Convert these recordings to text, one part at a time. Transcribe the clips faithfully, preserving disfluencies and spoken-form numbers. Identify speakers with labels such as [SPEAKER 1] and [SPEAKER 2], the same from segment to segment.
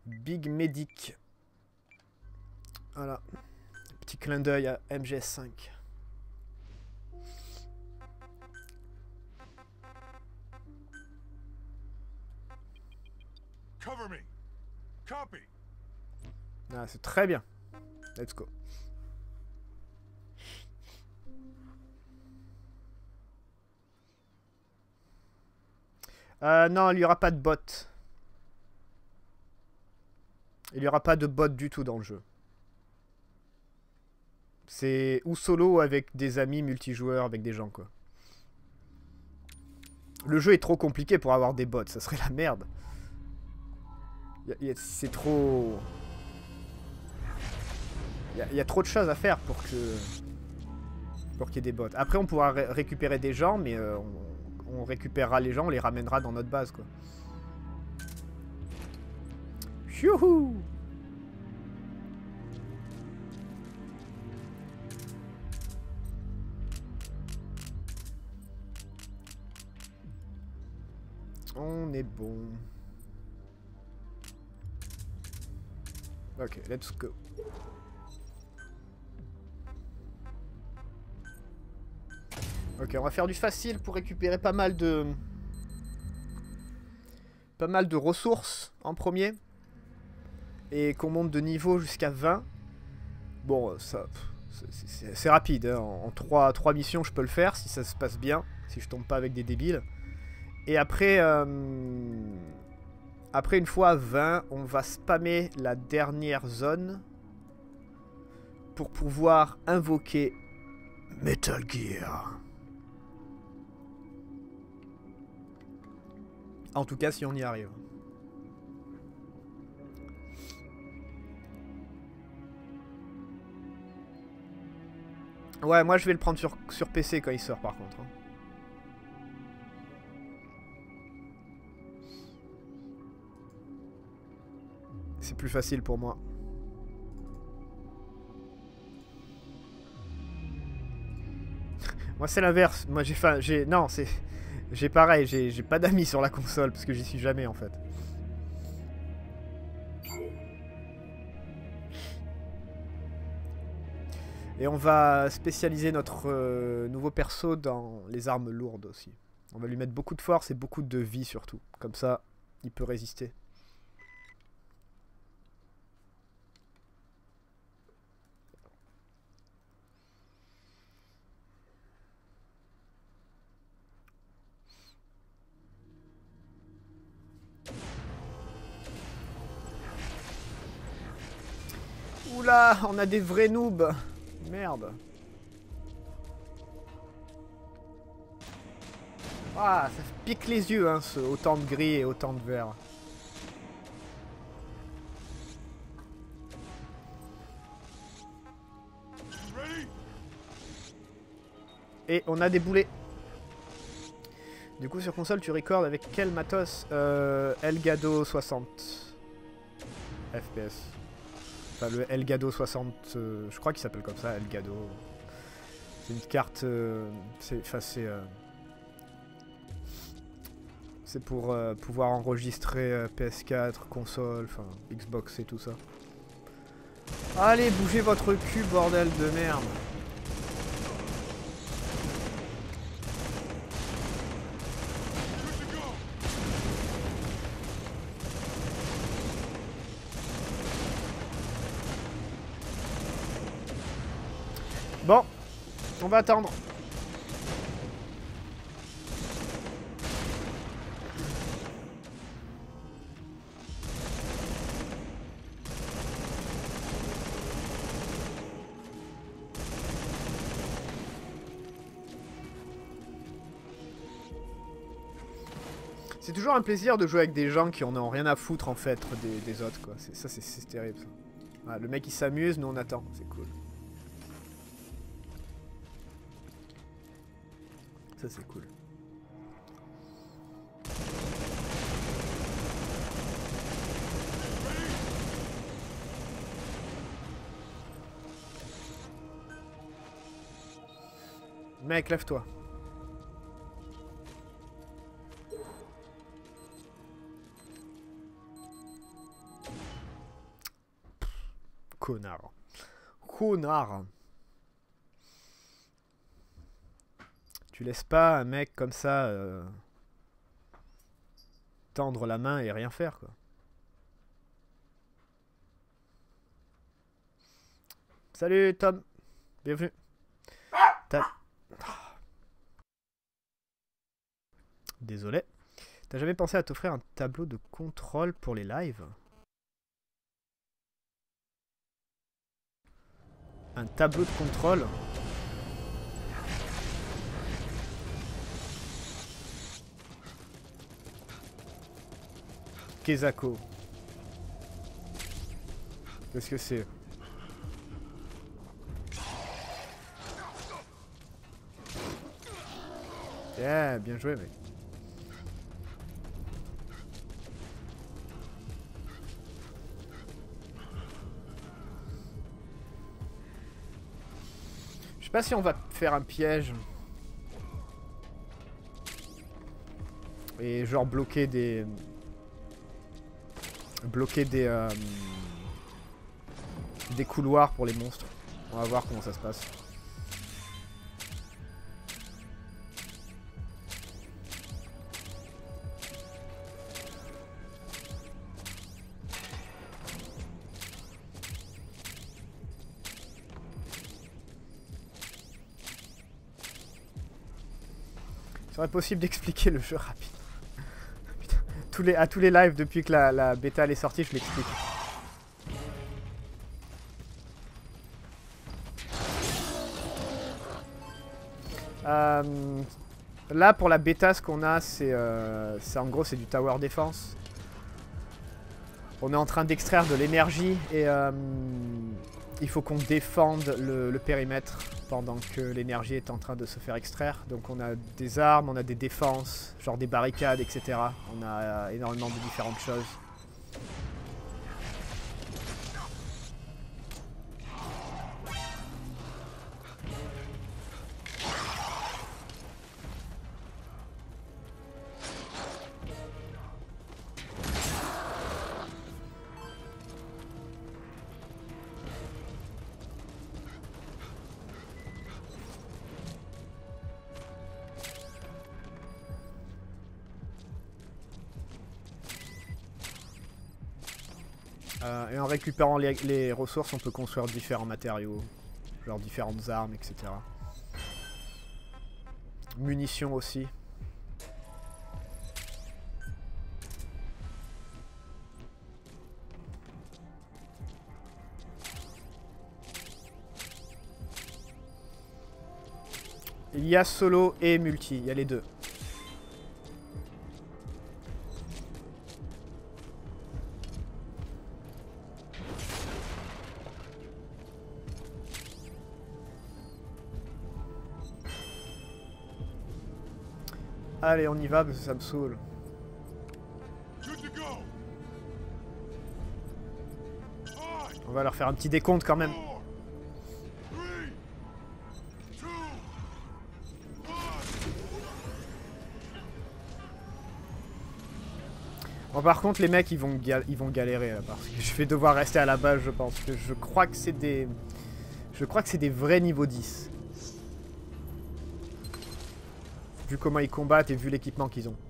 [SPEAKER 1] Big Medic. Voilà. Petit clin d'œil à M G S cinq.
[SPEAKER 2] Cover me. Copy.
[SPEAKER 1] Ah, c'est très bien. Let's go. Euh, non, il n'y aura pas de bot. Il n'y aura pas de bot du tout dans le jeu. C'est ou solo ou avec des amis multijoueurs, avec des gens, quoi. Le jeu est trop compliqué pour avoir des bots, ça serait la merde. C'est trop... Il y, y a trop de choses à faire pour que... Pour qu'il y ait des bots. Après, on pourra ré récupérer des gens, mais euh, on, on récupérera les gens, on les ramènera dans notre base, quoi. Youhou! On est bon. Ok, let's go. Ok, on va faire du facile pour récupérer pas mal de... Pas mal de ressources en premier. Et qu'on monte de niveau jusqu'à vingt. Bon, ça... C'est rapide, hein. En trois, trois missions je peux le faire si ça se passe bien. Si je tombe pas avec des débiles. Et après... Euh... Après, une fois à vingt, on va spammer la dernière zone pour pouvoir invoquer Metal Gear. En tout cas, si on y arrive. Ouais, moi je vais le prendre sur, sur P C quand il sort par contre. Hein. C'est plus facile pour moi. Moi c'est l'inverse. Moi j'ai faim. J'ai non c'est j'ai pareil. J'ai j'ai pas d'amis sur la console parce que j'y suis jamais en fait. Et on va spécialiser notre euh, nouveau perso dans les armes lourdes aussi. On va lui mettre beaucoup de force et beaucoup de vie surtout. Comme ça, il peut résister. Oula, on a des vrais noobs. Merde. Ah, ça pique les yeux, hein, ce autant de gris et autant de vert. Et on a des boulets. Du coup, sur console, tu recordes avec quel matos? euh, Elgato soixante F P S. Enfin, le Elgato soixante, euh, je crois qu'il s'appelle comme ça, Elgato. C'est une carte... Euh, c'est... Enfin, c'est... Euh, c'est pour euh, pouvoir enregistrer euh, P S quatre, console, enfin, Xbox et tout ça. Allez, bougez votre cul, bordel de merde. Bon, on va attendre. C'est toujours un plaisir de jouer avec des gens qui en ont rien à foutre en fait des, des autres quoi. Ça c'est terrible ça. Voilà, le mec il s'amuse, nous on attend, c'est cool. Ça c'est cool. Mec, lève-toi. Connard. Connard. Tu laisses pas un mec comme ça euh, tendre la main et rien faire, quoi. Salut Tom. Bienvenue. T'as... Désolé. T'as jamais pensé à t'offrir un tableau de contrôle pour les lives? Un tableau de contrôle? Kezako. Qu'est-ce que c'est? Yeah, bien joué mec. Je sais pas si on va faire un piège. Et genre bloquer des... Bloquer des... Euh, des couloirs pour les monstres. On va voir comment ça se passe. Il serait possible d'expliquer le jeu rapide. Putain, tous les, à tous les lives depuis que la, la bêta elle est sortie, je l'explique. Euh, là pour la bêta, ce qu'on a, c'est euh, en gros c'est du tower defense. On est en train d'extraire de l'énergie et euh, il faut qu'on défende le, le périmètre pendant que l'énergie est en train de se faire extraire. Donc on a des armes, on a des défenses, genre des barricades, et cetera. On a euh, énormément de différentes choses. Euh, et en récupérant les, les ressources, on peut construire différents matériaux, genre différentes armes, et cetera. Munitions aussi. Il y a solo et multi, il y a les deux. Allez, on y va parce que ça me saoule. On va leur faire un petit décompte quand même. Bon, par contre, les mecs, ils vont, ils vont galérer là, parce que je vais devoir rester à la base, je pense. Que je crois que c'est des... Je crois que c'est des vrais niveaux dix. Vu comment ils combattent et vu l'équipement qu'ils ont.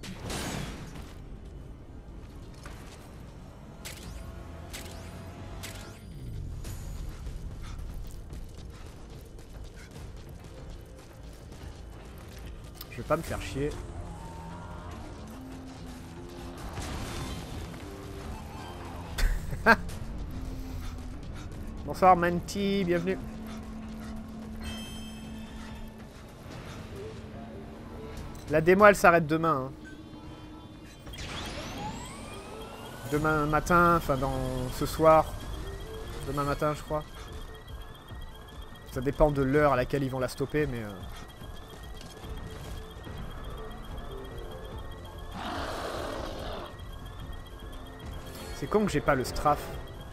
[SPEAKER 1] Je vais pas me faire chier. Bonsoir Manti, bienvenue. La démo elle s'arrête demain. Hein. Demain matin, enfin dans ce soir. Demain matin je crois. Ça dépend de l'heure à laquelle ils vont la stopper mais... Euh... C'est con que j'ai pas le strafe.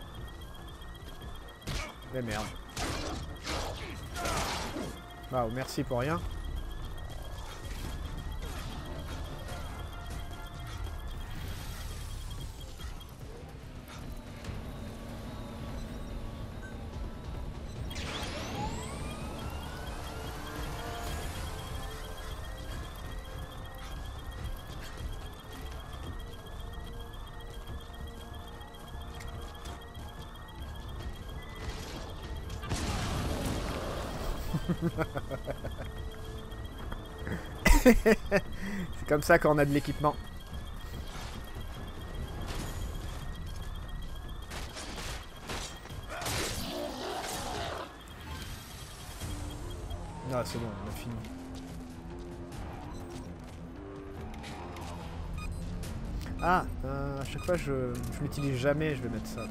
[SPEAKER 1] Mais merde. Waouh, merci pour rien. C'est comme ça quand on a de l'équipement. Ah, c'est bon, on a fini. Ah, euh, à chaque fois je, je l'utilise jamais, je vais mettre ça.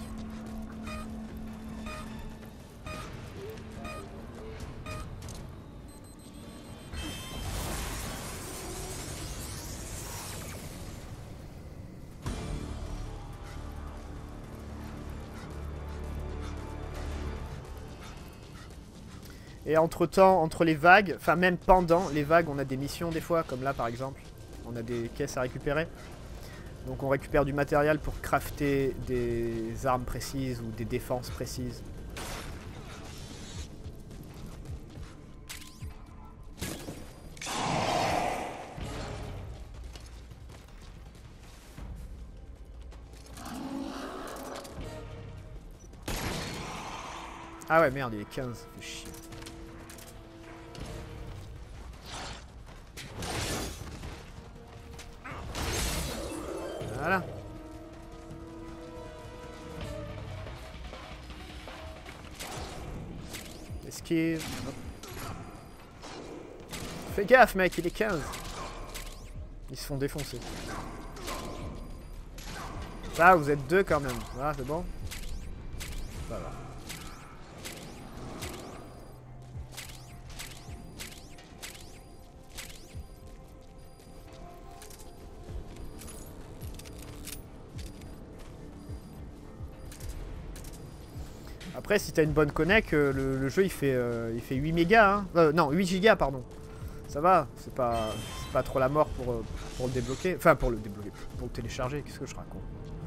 [SPEAKER 1] Et entre temps, entre les vagues, enfin même pendant les vagues, on a des missions des fois, comme là par exemple. On a des caisses à récupérer. Donc on récupère du matériel pour crafter des armes précises ou des défenses précises. Ah ouais merde, il est quinze, ça fait chier. Voilà. Esquive. Fais gaffe mec, il est quinze. Ils se font défoncer. Là, vous êtes deux quand même. Ah, c'est bon. Ça va. Après, si t'as une bonne connect, le, le jeu il fait, euh, il fait huit mégas. Hein. Euh, non, huit gigas, pardon. Ça va, c'est pas, pas trop la mort pour, pour le débloquer. Enfin, pour le débloquer, pour le télécharger. Qu'est-ce que je raconte?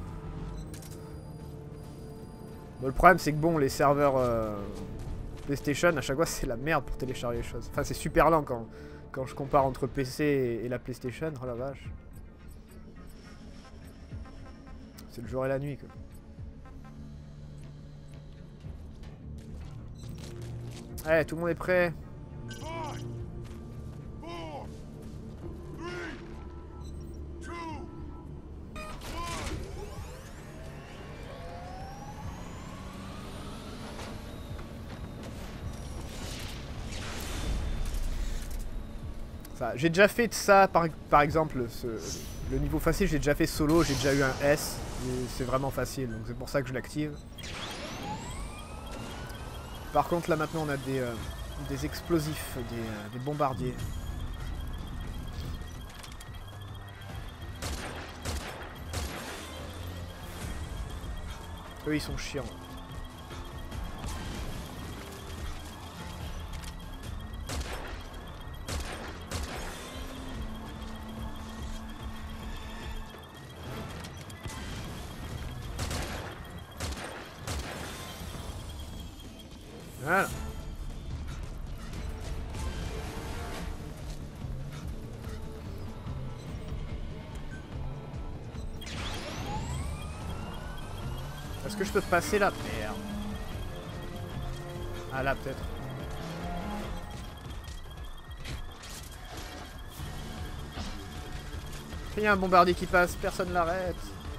[SPEAKER 1] Bon, le problème, c'est que bon, les serveurs euh, PlayStation, à chaque fois, c'est la merde pour télécharger les choses. Enfin, c'est super lent quand, quand je compare entre P C et, et la PlayStation. Oh la vache. C'est le jour et la nuit, quoi. Allez, tout le monde est prêt.
[SPEAKER 2] Five, four, three, two, one.
[SPEAKER 1] Ça, j'ai déjà fait de ça, par, par exemple, ce, le niveau facile, j'ai déjà fait solo, j'ai déjà eu un S. C'est vraiment facile, donc c'est pour ça que je l'active. Par contre, là maintenant, on a des, euh, des explosifs, des, euh, des bombardiers. Eux, ils sont chiants. Voilà. Est-ce que je peux passer là? Merde. Ah là peut-être. Il y a un bombardier qui passe, personne l'arrête.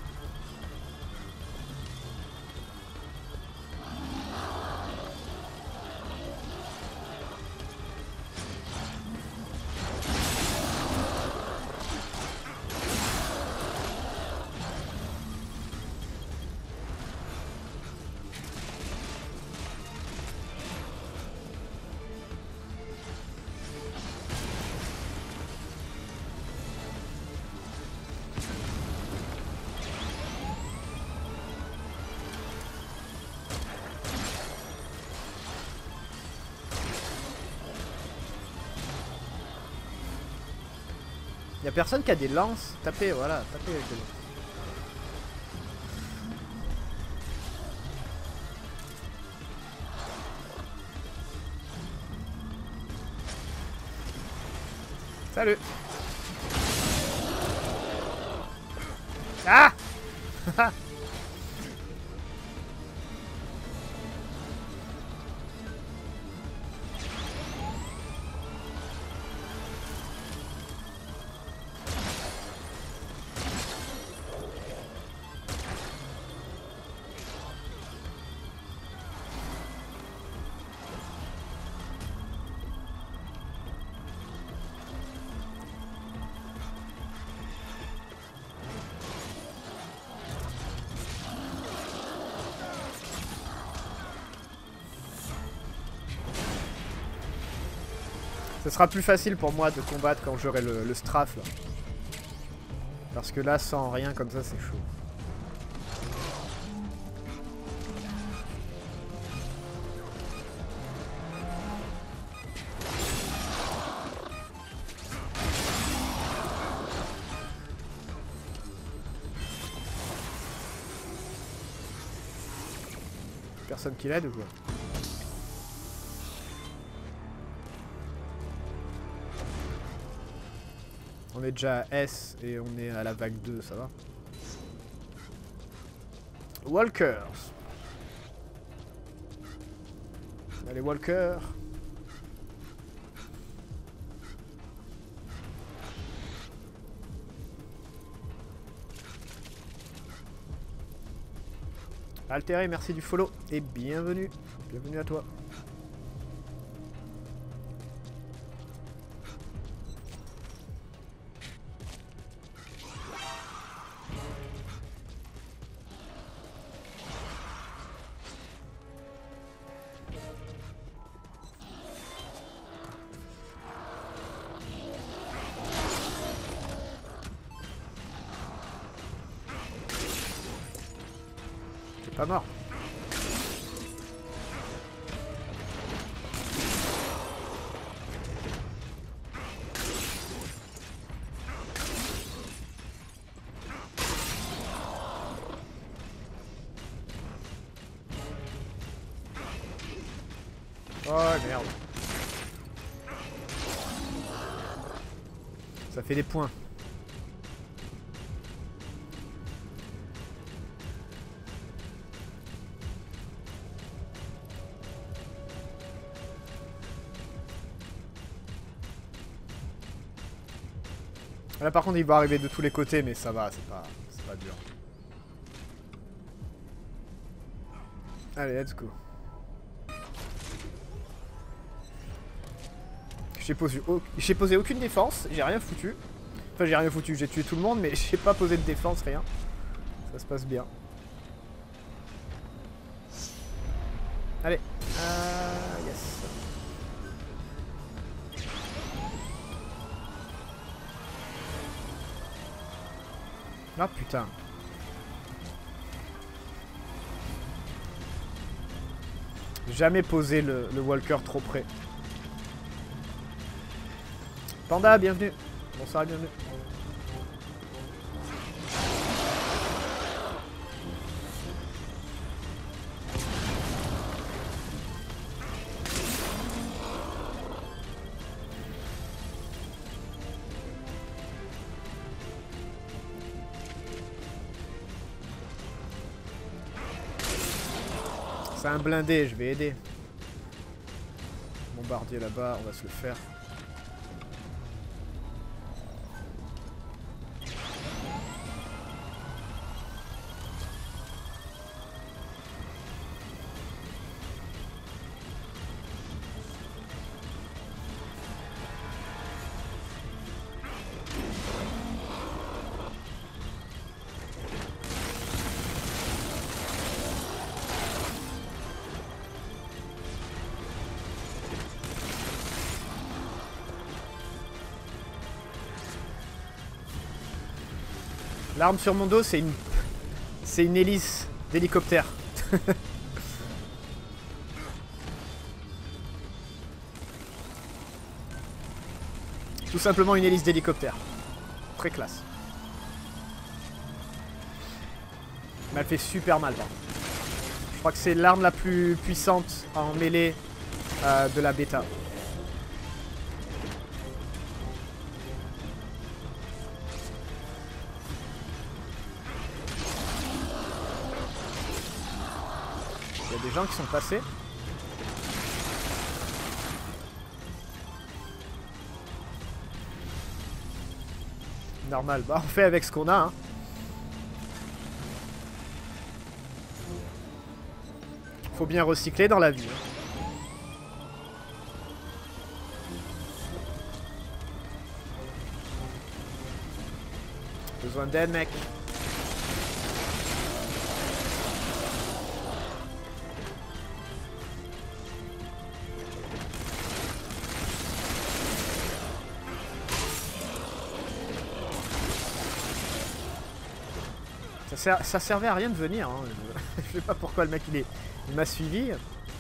[SPEAKER 1] Y'a personne qui a des lances. Tapez, voilà, tapez avec des lances. Salut. Ah. Ce sera plus facile pour moi de combattre quand j'aurai le, le strafe là. Parce que là, sans rien comme ça, c'est chaud. Personne qui l'aide ou quoi? On est déjà à S et on est à la vague deux, ça va. Walkers. Allez, Walker. Altéré, merci du follow et bienvenue. Bienvenue à toi. Pas mort. Oh merde. Ça fait des points. Là par contre il va arriver de tous les côtés mais ça va, c'est pas, c'est pas dur. Allez, let's go. J'ai posé, j'ai posé aucune défense, j'ai rien foutu. Enfin j'ai rien foutu, j'ai tué tout le monde mais j'ai pas posé de défense, rien. Ça se passe bien. Allez. Euh, yes. Ah putain. Jamais posé le, le walker trop près. Panda, bienvenue. Bonsoir et bienvenue. C'est un blindé, je vais aider. Bombardier là-bas, on va se le faire. L'arme sur mon dos, c'est une... C'est une hélice d'hélicoptère. Tout simplement une hélice d'hélicoptère. Très classe. Mais elle fait super mal, par contre. Je crois que c'est l'arme la plus puissante en mêlée euh, de la bêta. Il y a des gens qui sont passés. Normal, bah on fait avec ce qu'on a, hein. Faut bien recycler dans la vie, hein. Besoin d'aide, mec. Ça, ser ça servait à rien de venir. Hein. Je, je sais pas pourquoi le mec il est, il m'a suivi.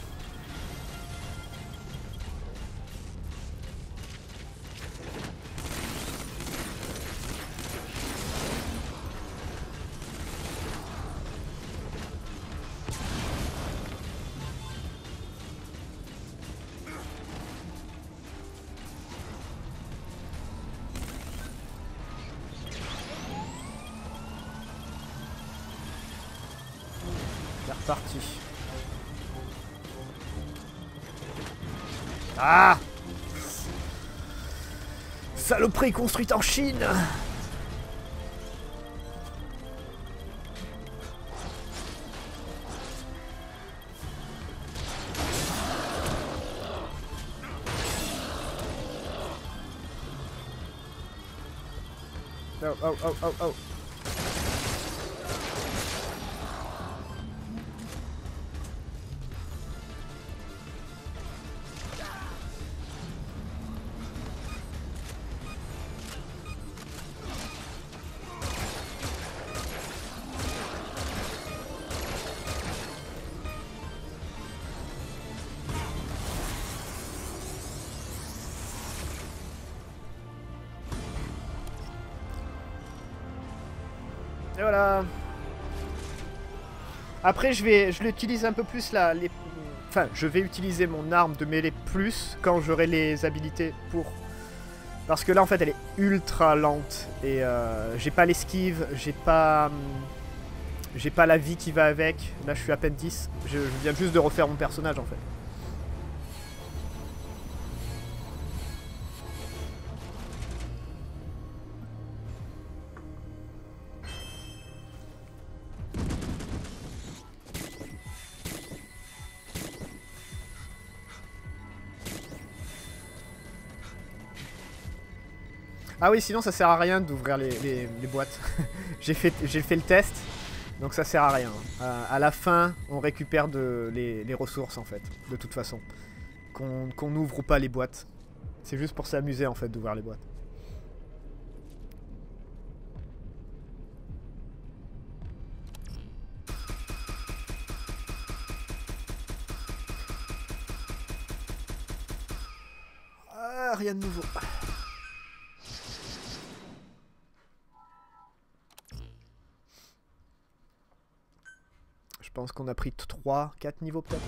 [SPEAKER 1] Parti. Ah, saloperie construite en Chine. Oh, oh, oh, oh, oh. Et voilà. Après, je vais, je l'utilise un peu plus là. Les, enfin, je vais utiliser mon arme de mêlée plus quand j'aurai les habilités pour. Parce que là, en fait, elle est ultra lente et euh, j'ai pas l'esquive, j'ai pas, j'ai pas la vie qui va avec. Là, je suis à peine dix. Je, je viens juste de refaire mon personnage, en fait. Ah oui, sinon ça sert à rien d'ouvrir les, les, les boîtes. J'ai fait, j'ai fait le test, donc ça sert à rien. À, à la fin, on récupère de, les, les ressources en fait, de toute façon. Qu'on qu'on ouvre ou pas les boîtes. C'est juste pour s'amuser en fait d'ouvrir les boîtes. Ah, rien de nouveau. Je pense qu'on a pris trois, quatre niveaux peut-être.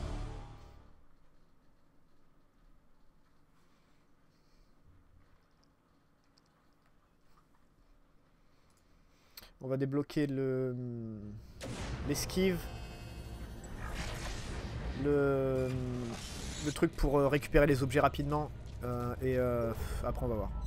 [SPEAKER 1] On va débloquer le l'esquive. Le, le truc pour euh, récupérer les objets rapidement. Euh, et euh, après on va voir.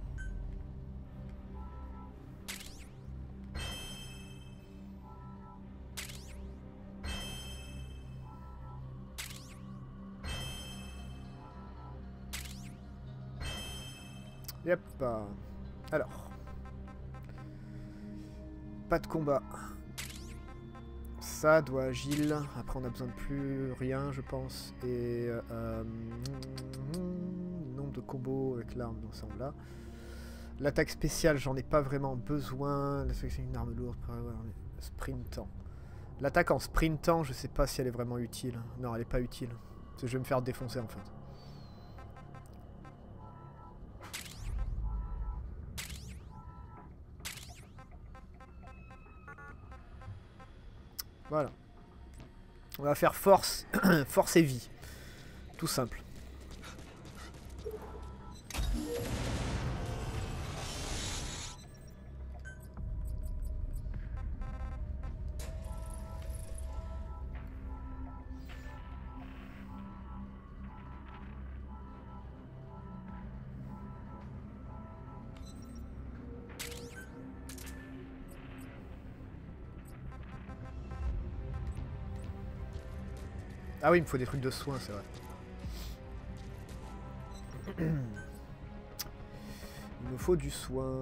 [SPEAKER 1] Yep. Alors. Pas de combat. Ça doit agile. Après on a besoin de plus rien je pense. Et euh, nombre de combos avec l'arme d'ensemble là. L'attaque spéciale j'en ai pas vraiment besoin. La sélection d'une arme lourde. Sprintant. L'attaque en sprintant je sais pas si elle est vraiment utile. Non elle est pas utile. Parce que je vais me faire défoncer en fait. Voilà. On va faire force, force et vie. Tout simple. Ah oui, il me faut des trucs de soins, c'est vrai. Il me faut du soin.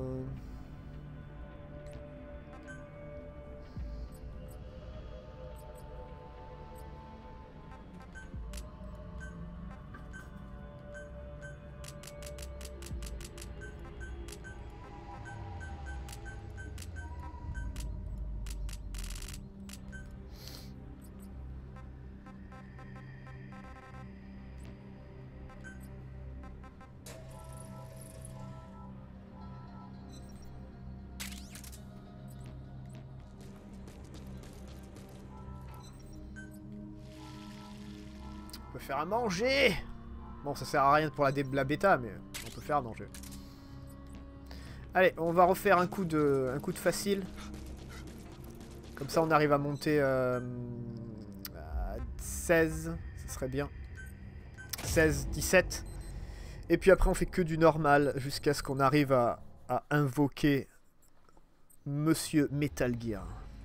[SPEAKER 1] On peut faire à manger. Bon, ça sert à rien pour la, la bêta, mais on peut faire à manger. Allez, on va refaire un coup de, un coup de facile. Comme ça, on arrive à monter euh, à seize. Ça serait bien. seize, dix-sept. Et puis après, on fait que du normal jusqu'à ce qu'on arrive à, à invoquer Monsieur Metal Gear.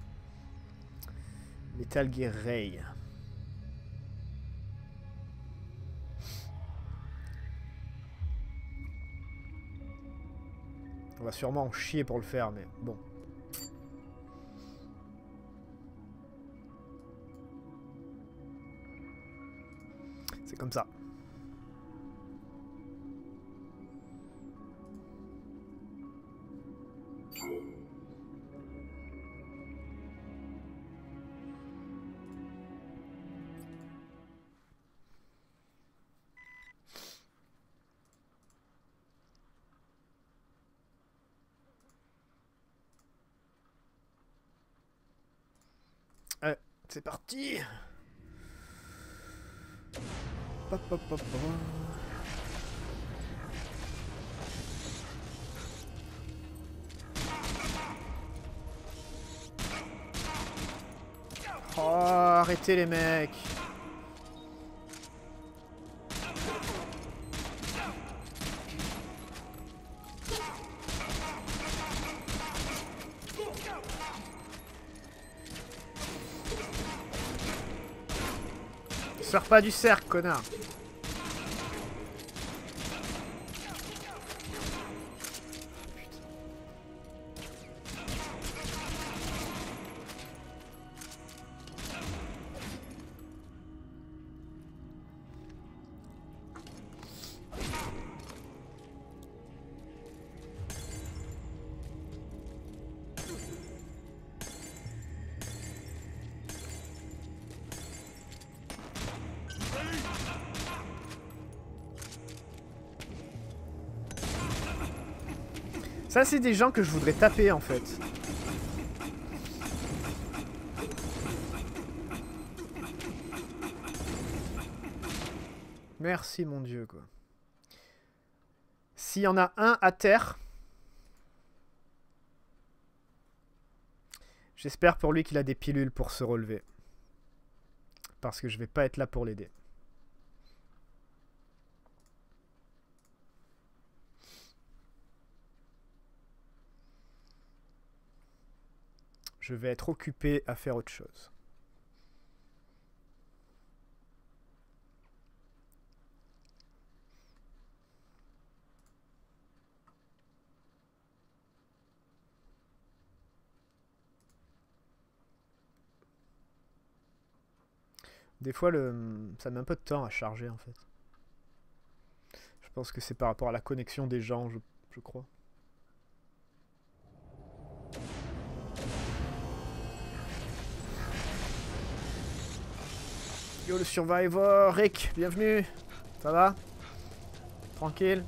[SPEAKER 1] Metal Gear Ray. On va sûrement en chier pour le faire, mais bon. C'est comme ça. Allez, c'est parti. Pop, pop, pop, pop. Oh, arrêtez les mecs. Sors pas du cercle, connard. Ça, c'est des gens que je voudrais taper, en fait. Merci, mon Dieu, quoi. S'il y en a un à terre... J'espère pour lui qu'il a des pilules pour se relever. Parce que je vais pas être là pour l'aider. Je vais être occupé à faire autre chose. Des fois, le... ça met un peu de temps à charger, en fait. Je pense que c'est par rapport à la connexion des gens, je, je crois. Yo le Survivor, Rick, bienvenue. Ça va? Tranquille?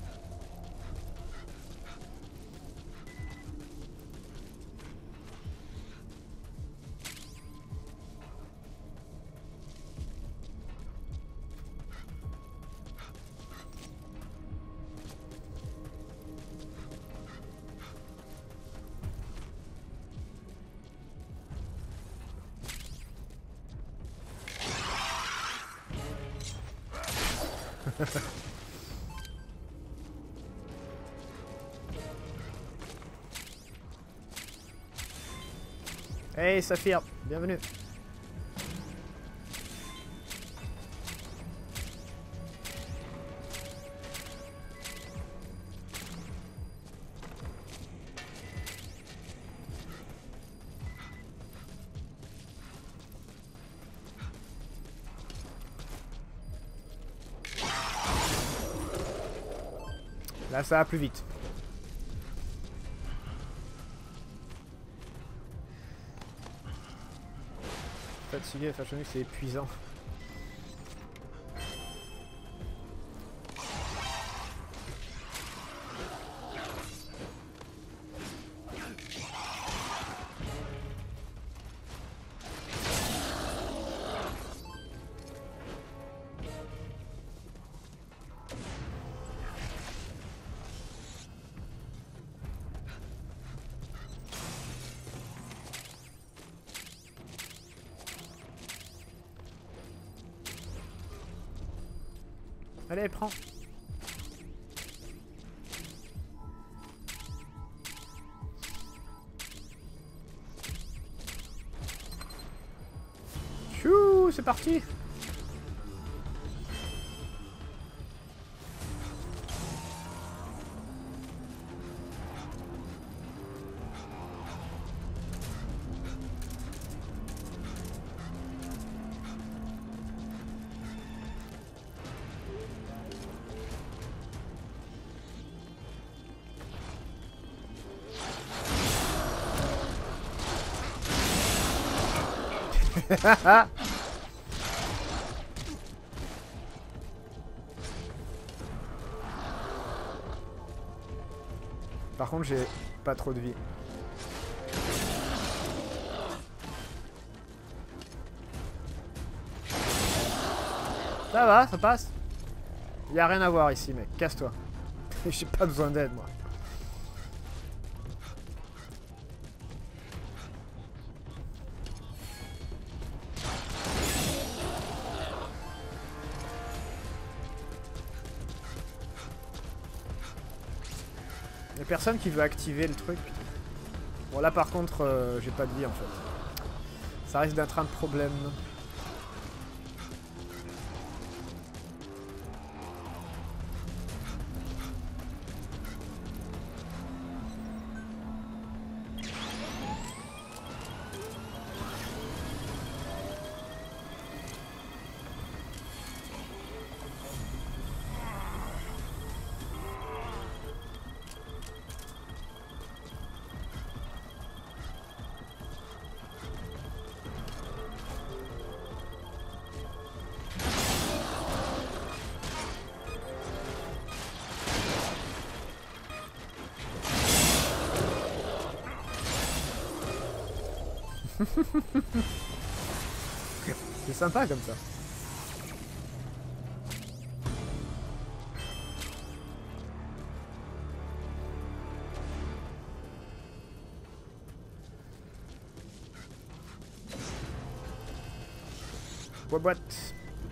[SPEAKER 1] Hey Saphir, bienvenue. Là ça va plus vite. Fatigué, Fashion Week, c'est épuisant. Allez, prends. Chou, c'est parti. Par contre, j'ai pas trop de vie. Ça va, ça passe. Y a rien à voir ici, mec. Casse-toi. J'ai pas besoin d'aide, moi. Y'a personne qui veut activer le truc. Bon là par contre euh, j'ai pas de vie en fait. Ça risque d'être un problème. C'est sympa comme ça. Boîte boîte.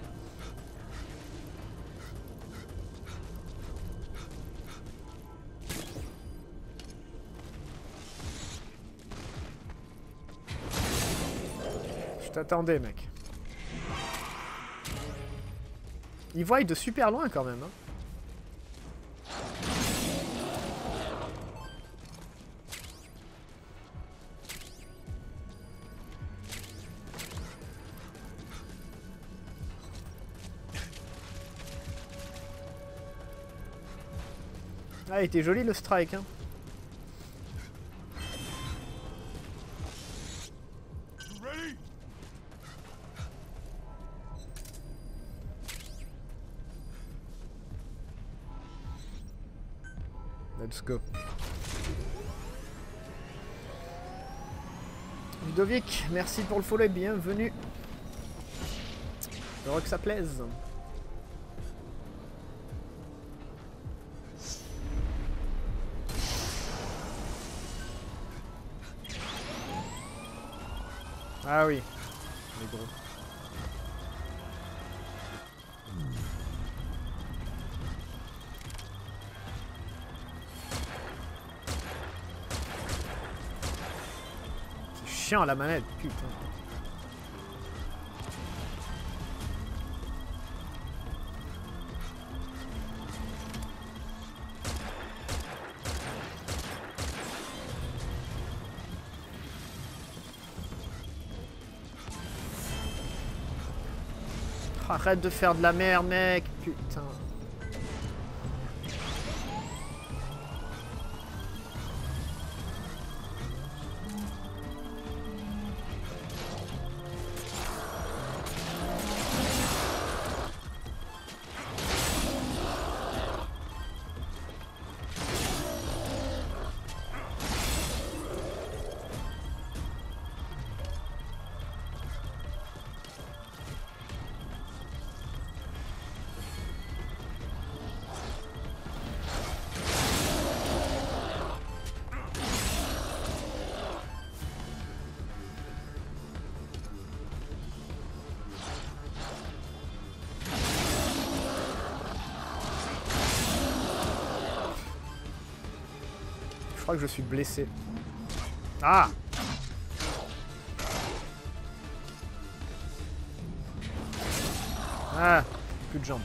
[SPEAKER 1] Je t'attendais, mec. Ils voient de super loin quand même. Hein. Ah, il était joli le strike. Hein. Let's go. Ludovic, merci pour le follow, bienvenue. Heureux que ça plaise. Ah oui, les gros. Chiant à la manette, putain. Arrête de faire de la merde, mec, putain. crois que je suis blessé. Ah! Ah! Plus de jambes.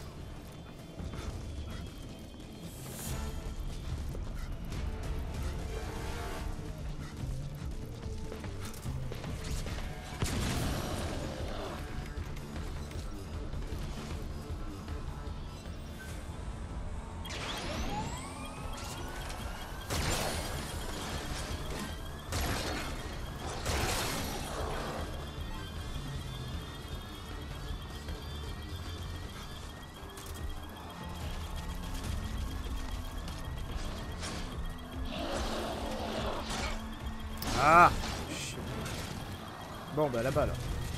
[SPEAKER 1] Ah! Shit. Bon bah là-bas là.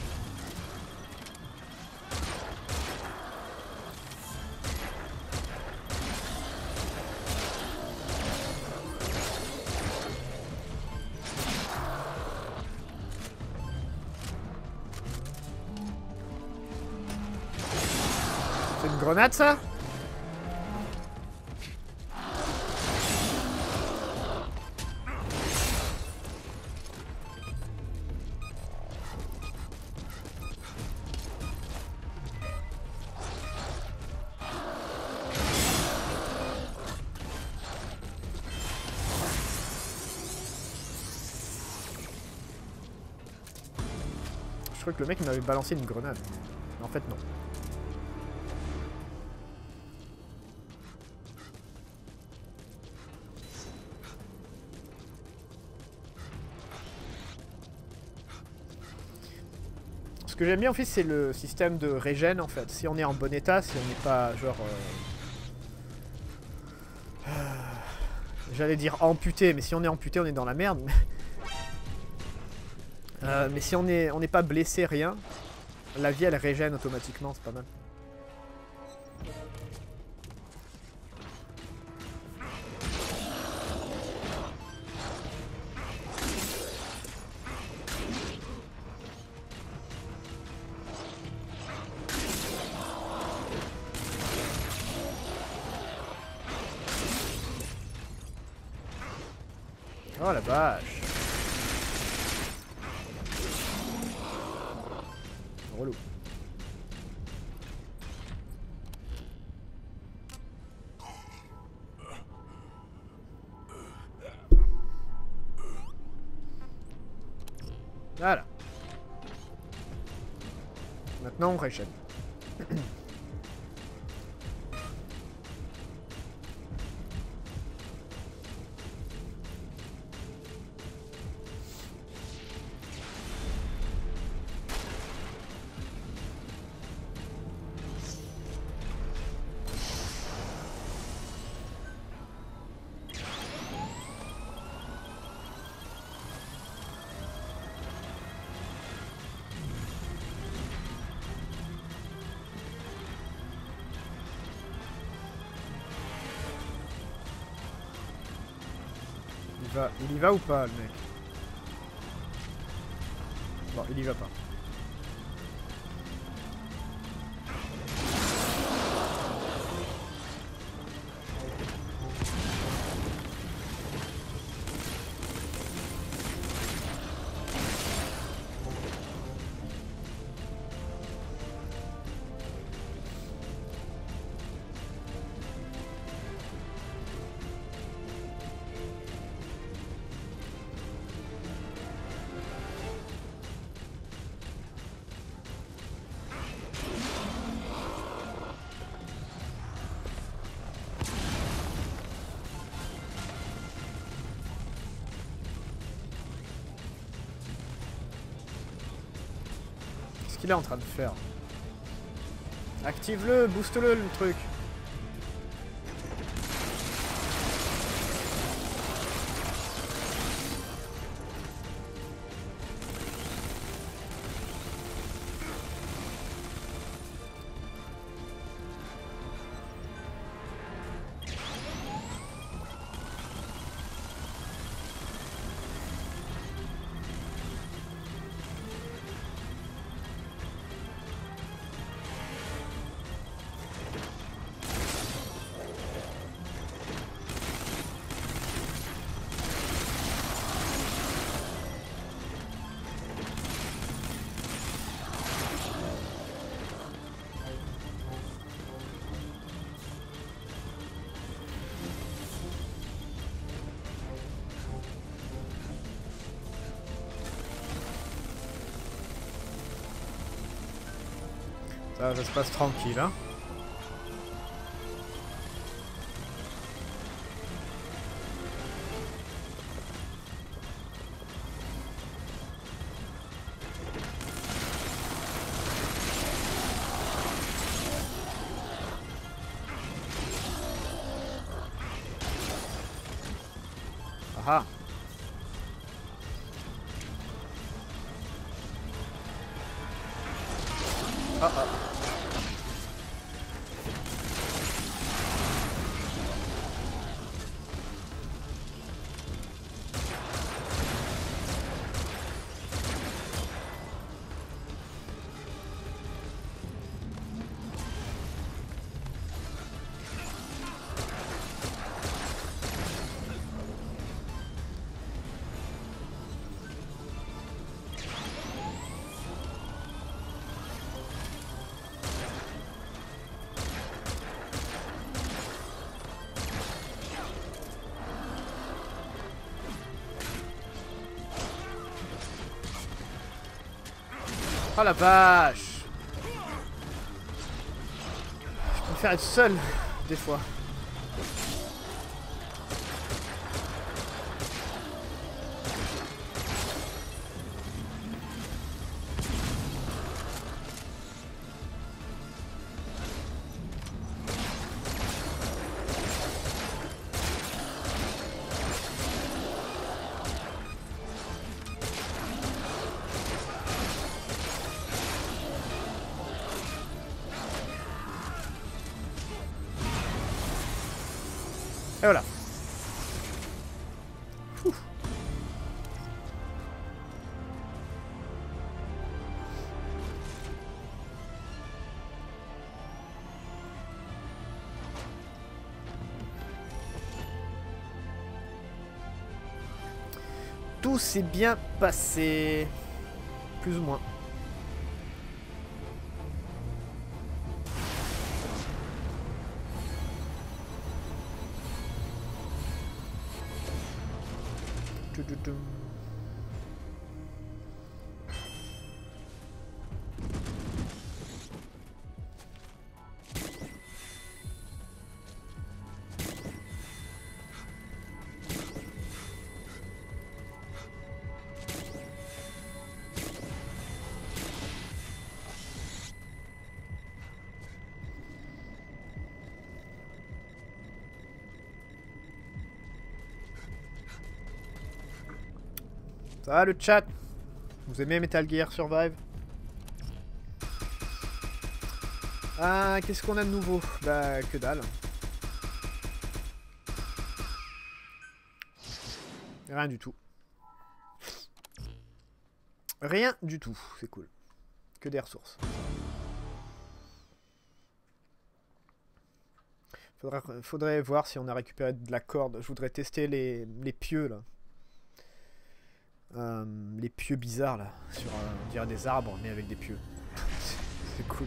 [SPEAKER 1] C'est une grenade ça? Je crois que le mec m'avait balancé une grenade. Mais en fait non. Ce que j'aime bien en fait c'est le système de régène en fait. Si on est en bon état, si on n'est pas genre... Euh... Euh... J'allais dire amputé, mais si on est amputé on est dans la merde. Euh, mais si on n'est on n'est pas blessé, rien, la vie elle régène automatiquement, c'est pas mal. Oh la vache. Relou. Voilà. Maintenant on régène. Il va, il y va ou pas le mec? Bon, il y va pas. Qu'est-ce qu'il est en train de faire? Active-le, booste-le le truc. Ça, ça se passe tranquille, hein. Ah. Ah ah. Oh la vache! Je préfère être seul, des fois. Et voilà. Ouh. Tout s'est bien passé. Plus ou moins. Ça va le chat? Vous aimez Metal Gear Survive? Ah, qu'est-ce qu'on a de nouveau? Bah, que dalle. Rien du tout. Rien du tout, c'est cool. Que des ressources. Faudrait, faudrait voir si on a récupéré de la corde. Je voudrais tester les, les pieux là. Euh, les pieux bizarres là. Sur, euh, on dirait des arbres mais avec des pieux. C'est cool.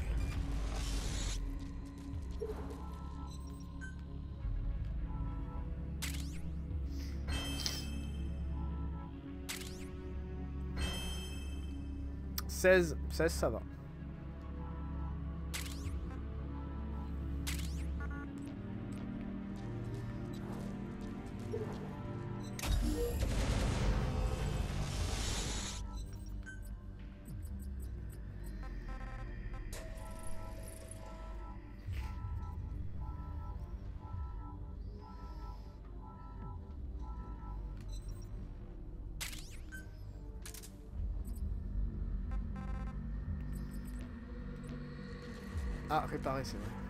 [SPEAKER 1] seize, seize ça va. Ah, réparer, c'est vrai.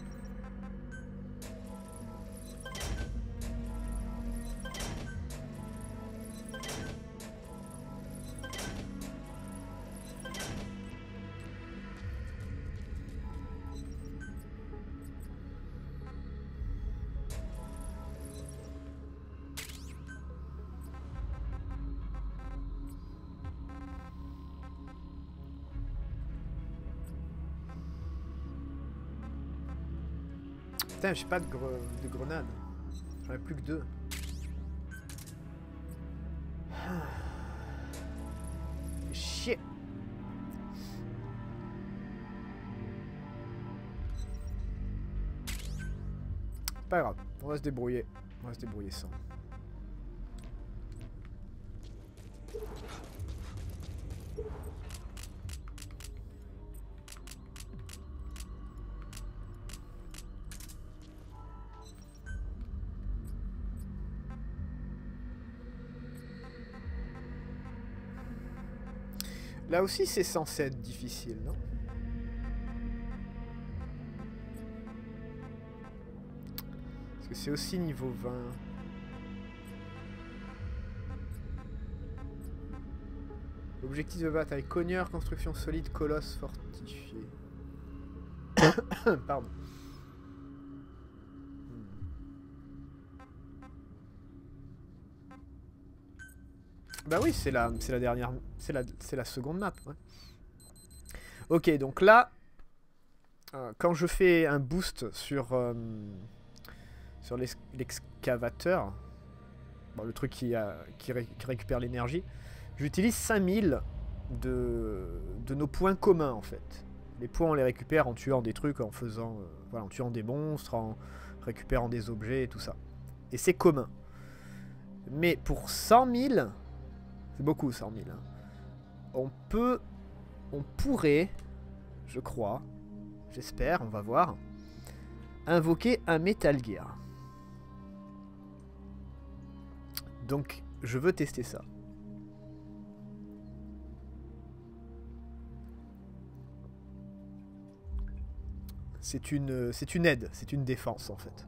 [SPEAKER 1] Putain, j'ai pas de, gre de grenades. J'en ai plus que deux. Chier. pas grave, on va se débrouiller. On va se débrouiller sans. Là aussi, c'est censé être difficile, non? Parce que c'est aussi niveau vingt. Objectif de bataille, cogneur, construction solide, colosse fortifié. Pardon. Bah oui, c'est la, c'est la dernière, c'est la, c'est la seconde map. Ouais. Ok, donc là, euh, quand je fais un boost sur euh, sur l'excavateur, bon, le truc qui, a, qui, ré, qui récupère l'énergie, j'utilise cinq mille de, de nos points communs en fait. Les points on les récupère en tuant des trucs, en faisant, euh, voilà, en tuant des monstres, en récupérant des objets et tout ça. Et c'est commun. Mais pour cent mille, c'est beaucoup cent mille. Hein. On peut, on pourrait, je crois, j'espère, on va voir, invoquer un Metal Gear. Donc, je veux tester ça. C'est une, c'est une aide, c'est une défense en fait.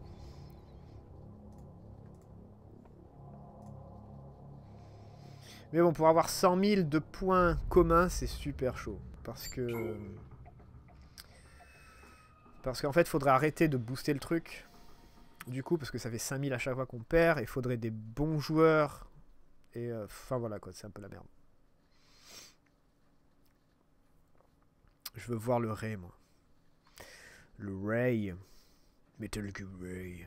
[SPEAKER 1] Mais bon, pour avoir cent mille de points communs, c'est super chaud. Parce que... Parce qu'en fait, il faudrait arrêter de booster le truc. Du coup, parce que ça fait cinq mille à chaque fois qu'on perd. Il faudrait des bons joueurs. Et euh, enfin voilà quoi, c'est un peu la merde. Je veux voir le Ray, moi. Le Ray. Metal Gear Ray.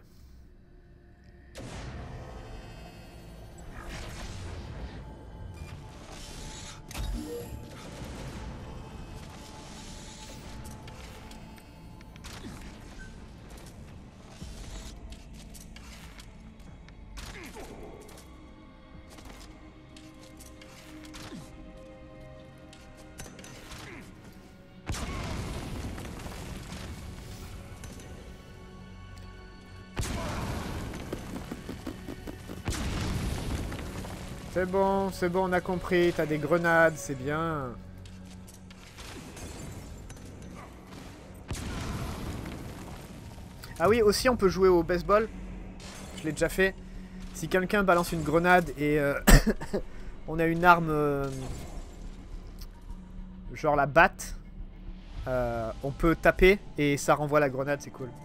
[SPEAKER 1] C'est bon, c'est bon, on a compris. T'as des grenades, c'est bien. Ah oui, aussi on peut jouer au baseball. Je l'ai déjà fait. Si quelqu'un balance une grenade et euh, on a une arme, euh, genre la batte, euh, on peut taper et ça renvoie la grenade, c'est cool.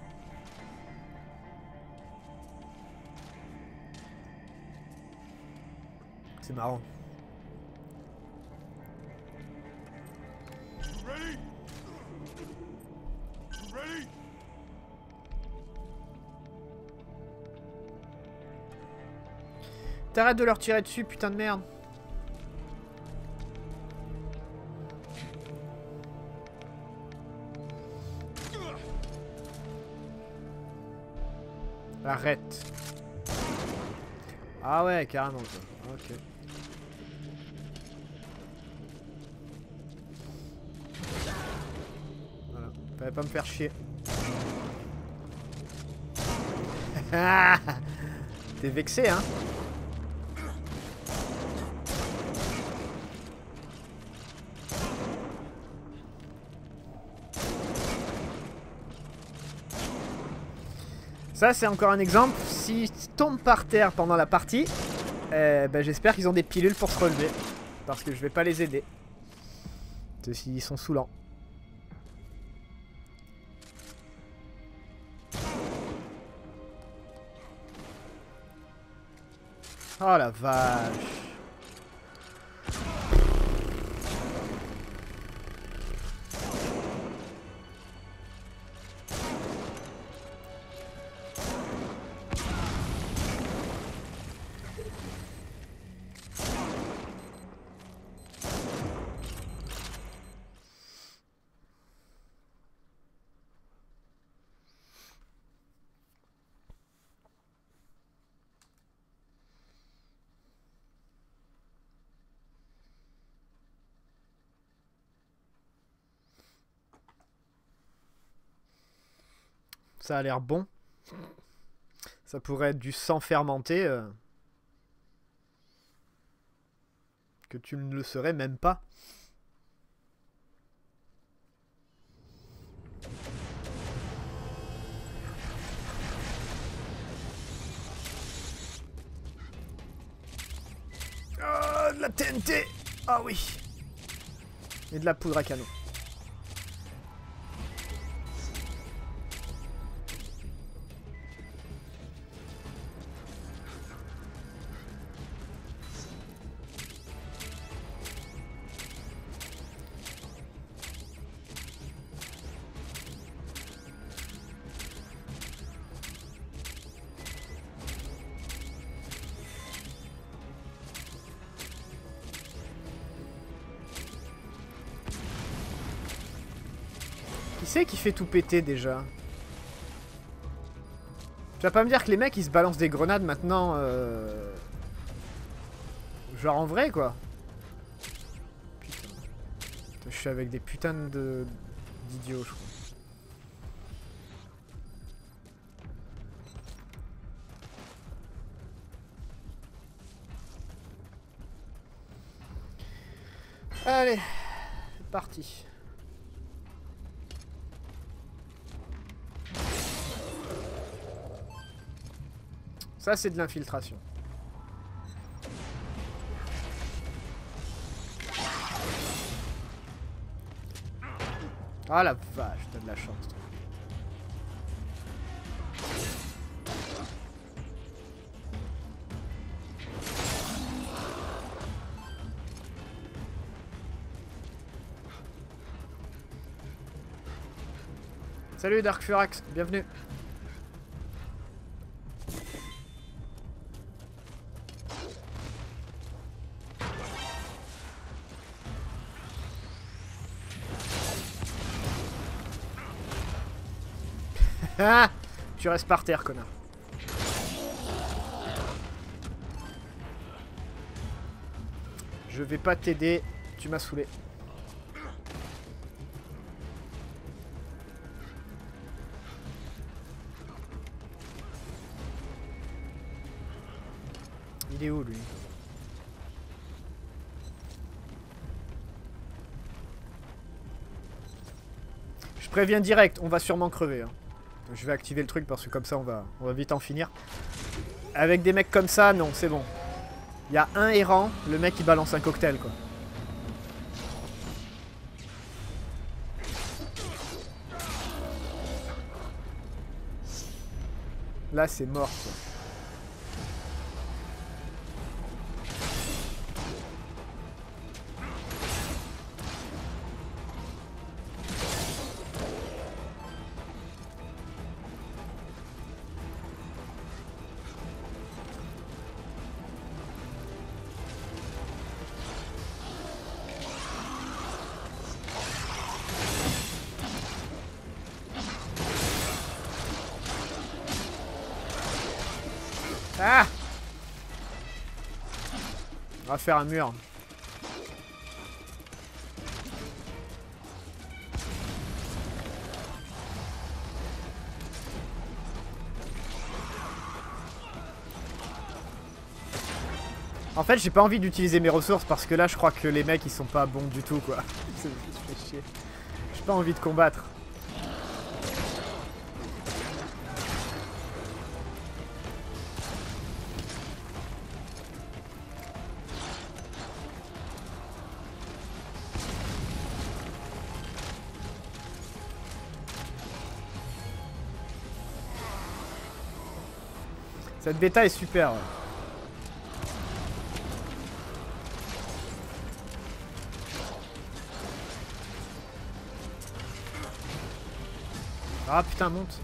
[SPEAKER 1] C'est marrant. T'arrêtes de leur tirer dessus, putain de merde. Arrête. Ah ouais, carrément. Quoi. Ok. Voilà. Fallait pas me faire chier. T'es vexé, hein? Ça, c'est encore un exemple. S'ils tombent par terre pendant la partie, euh, ben, j'espère qu'ils ont des pilules pour se relever. Parce que je vais pas les aider. Ils sont saoulants. Oh la vache. Ça a l'air bon. Ça pourrait être du sang fermenté. Euh, que tu ne le saurais même pas. Oh, de la T N T. Ah oui. Et de la poudre à canon. Qui c'est qui fait tout péter déjà? Tu vas pas me dire que les mecs ils se balancent des grenades maintenant euh... genre en vrai quoi. Putain. Putain, je suis avec des putains de d'idiots je crois. Allez, c'est parti. Ça, c'est de l'infiltration. Ah la vache, t'as de la chance. Toi. Salut Dark Furax, bienvenue. Ah, tu restes par terre, connard. Je vais pas t'aider, tu m'as saoulé. Il est où, lui? Je préviens direct, on va sûrement crever. Hein. Je vais activer le truc parce que comme ça on va, on va vite en finir. Avec des mecs comme ça, non, c'est bon. Il y a un errant, le mec il balance un cocktail quoi. Là c'est mort quoi. Ah! On va faire un mur. En fait, j'ai pas envie d'utiliser mes ressources parce que là, je crois que les mecs, ils sont pas bons du tout, quoi. Ça me fait chier. J'ai pas envie de combattre. Cette bêta est super. Ouais. Ah putain, monte.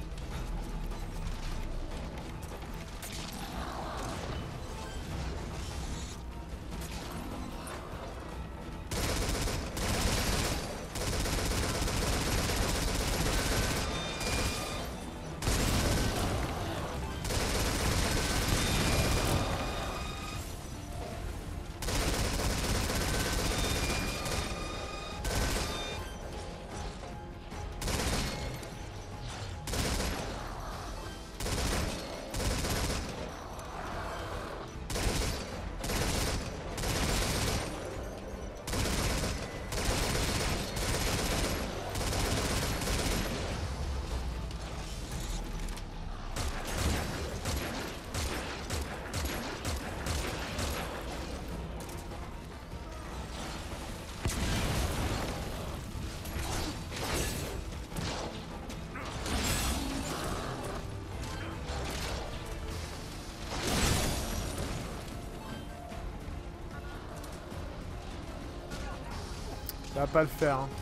[SPEAKER 1] Ça va pas le faire. Hein.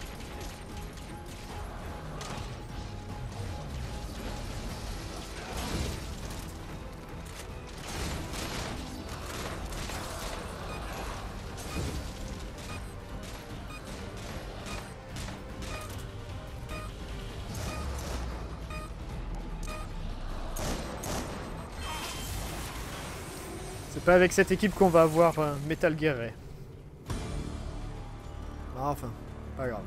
[SPEAKER 1] C'est pas avec cette équipe qu'on va avoir euh, Metal Gear Ray. Enfin, pas grave.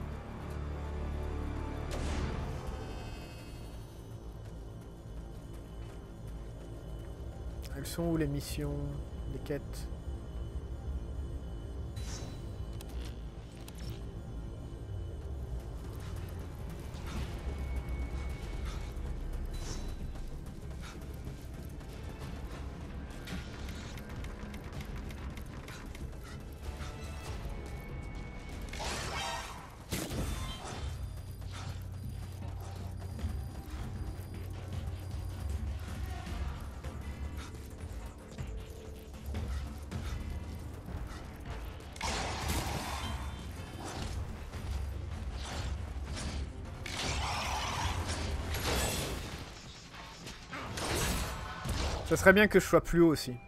[SPEAKER 1] Elles sont où les missions, les quêtes? Ça serait bien que je sois plus haut aussi.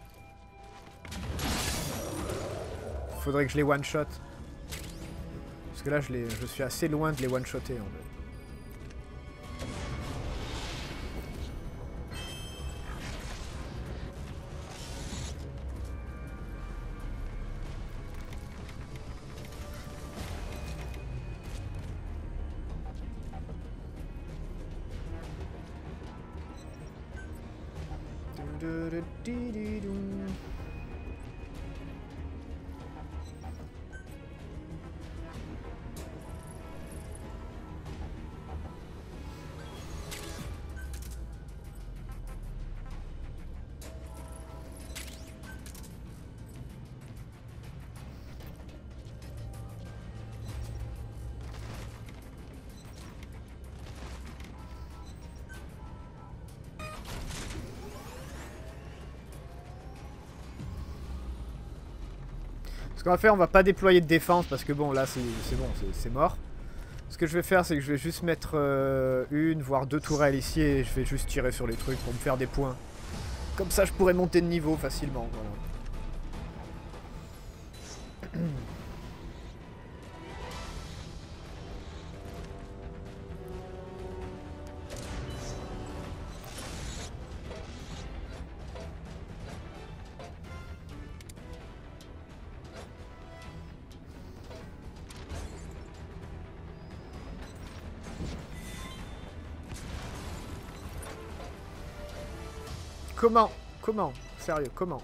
[SPEAKER 1] Faudrait que je les one-shot. Parce que là, je, les, je suis assez loin de les one-shotter en fait. Ce qu'on va faire, on va pas déployer de défense parce que bon là c'est bon, c'est mort. Ce que je vais faire, c'est que je vais juste mettre euh, une voire deux tourelles ici et je vais juste tirer sur les trucs pour me faire des points. Comme ça je pourrais monter de niveau facilement. Voilà. Comment? Comment? Sérieux, comment?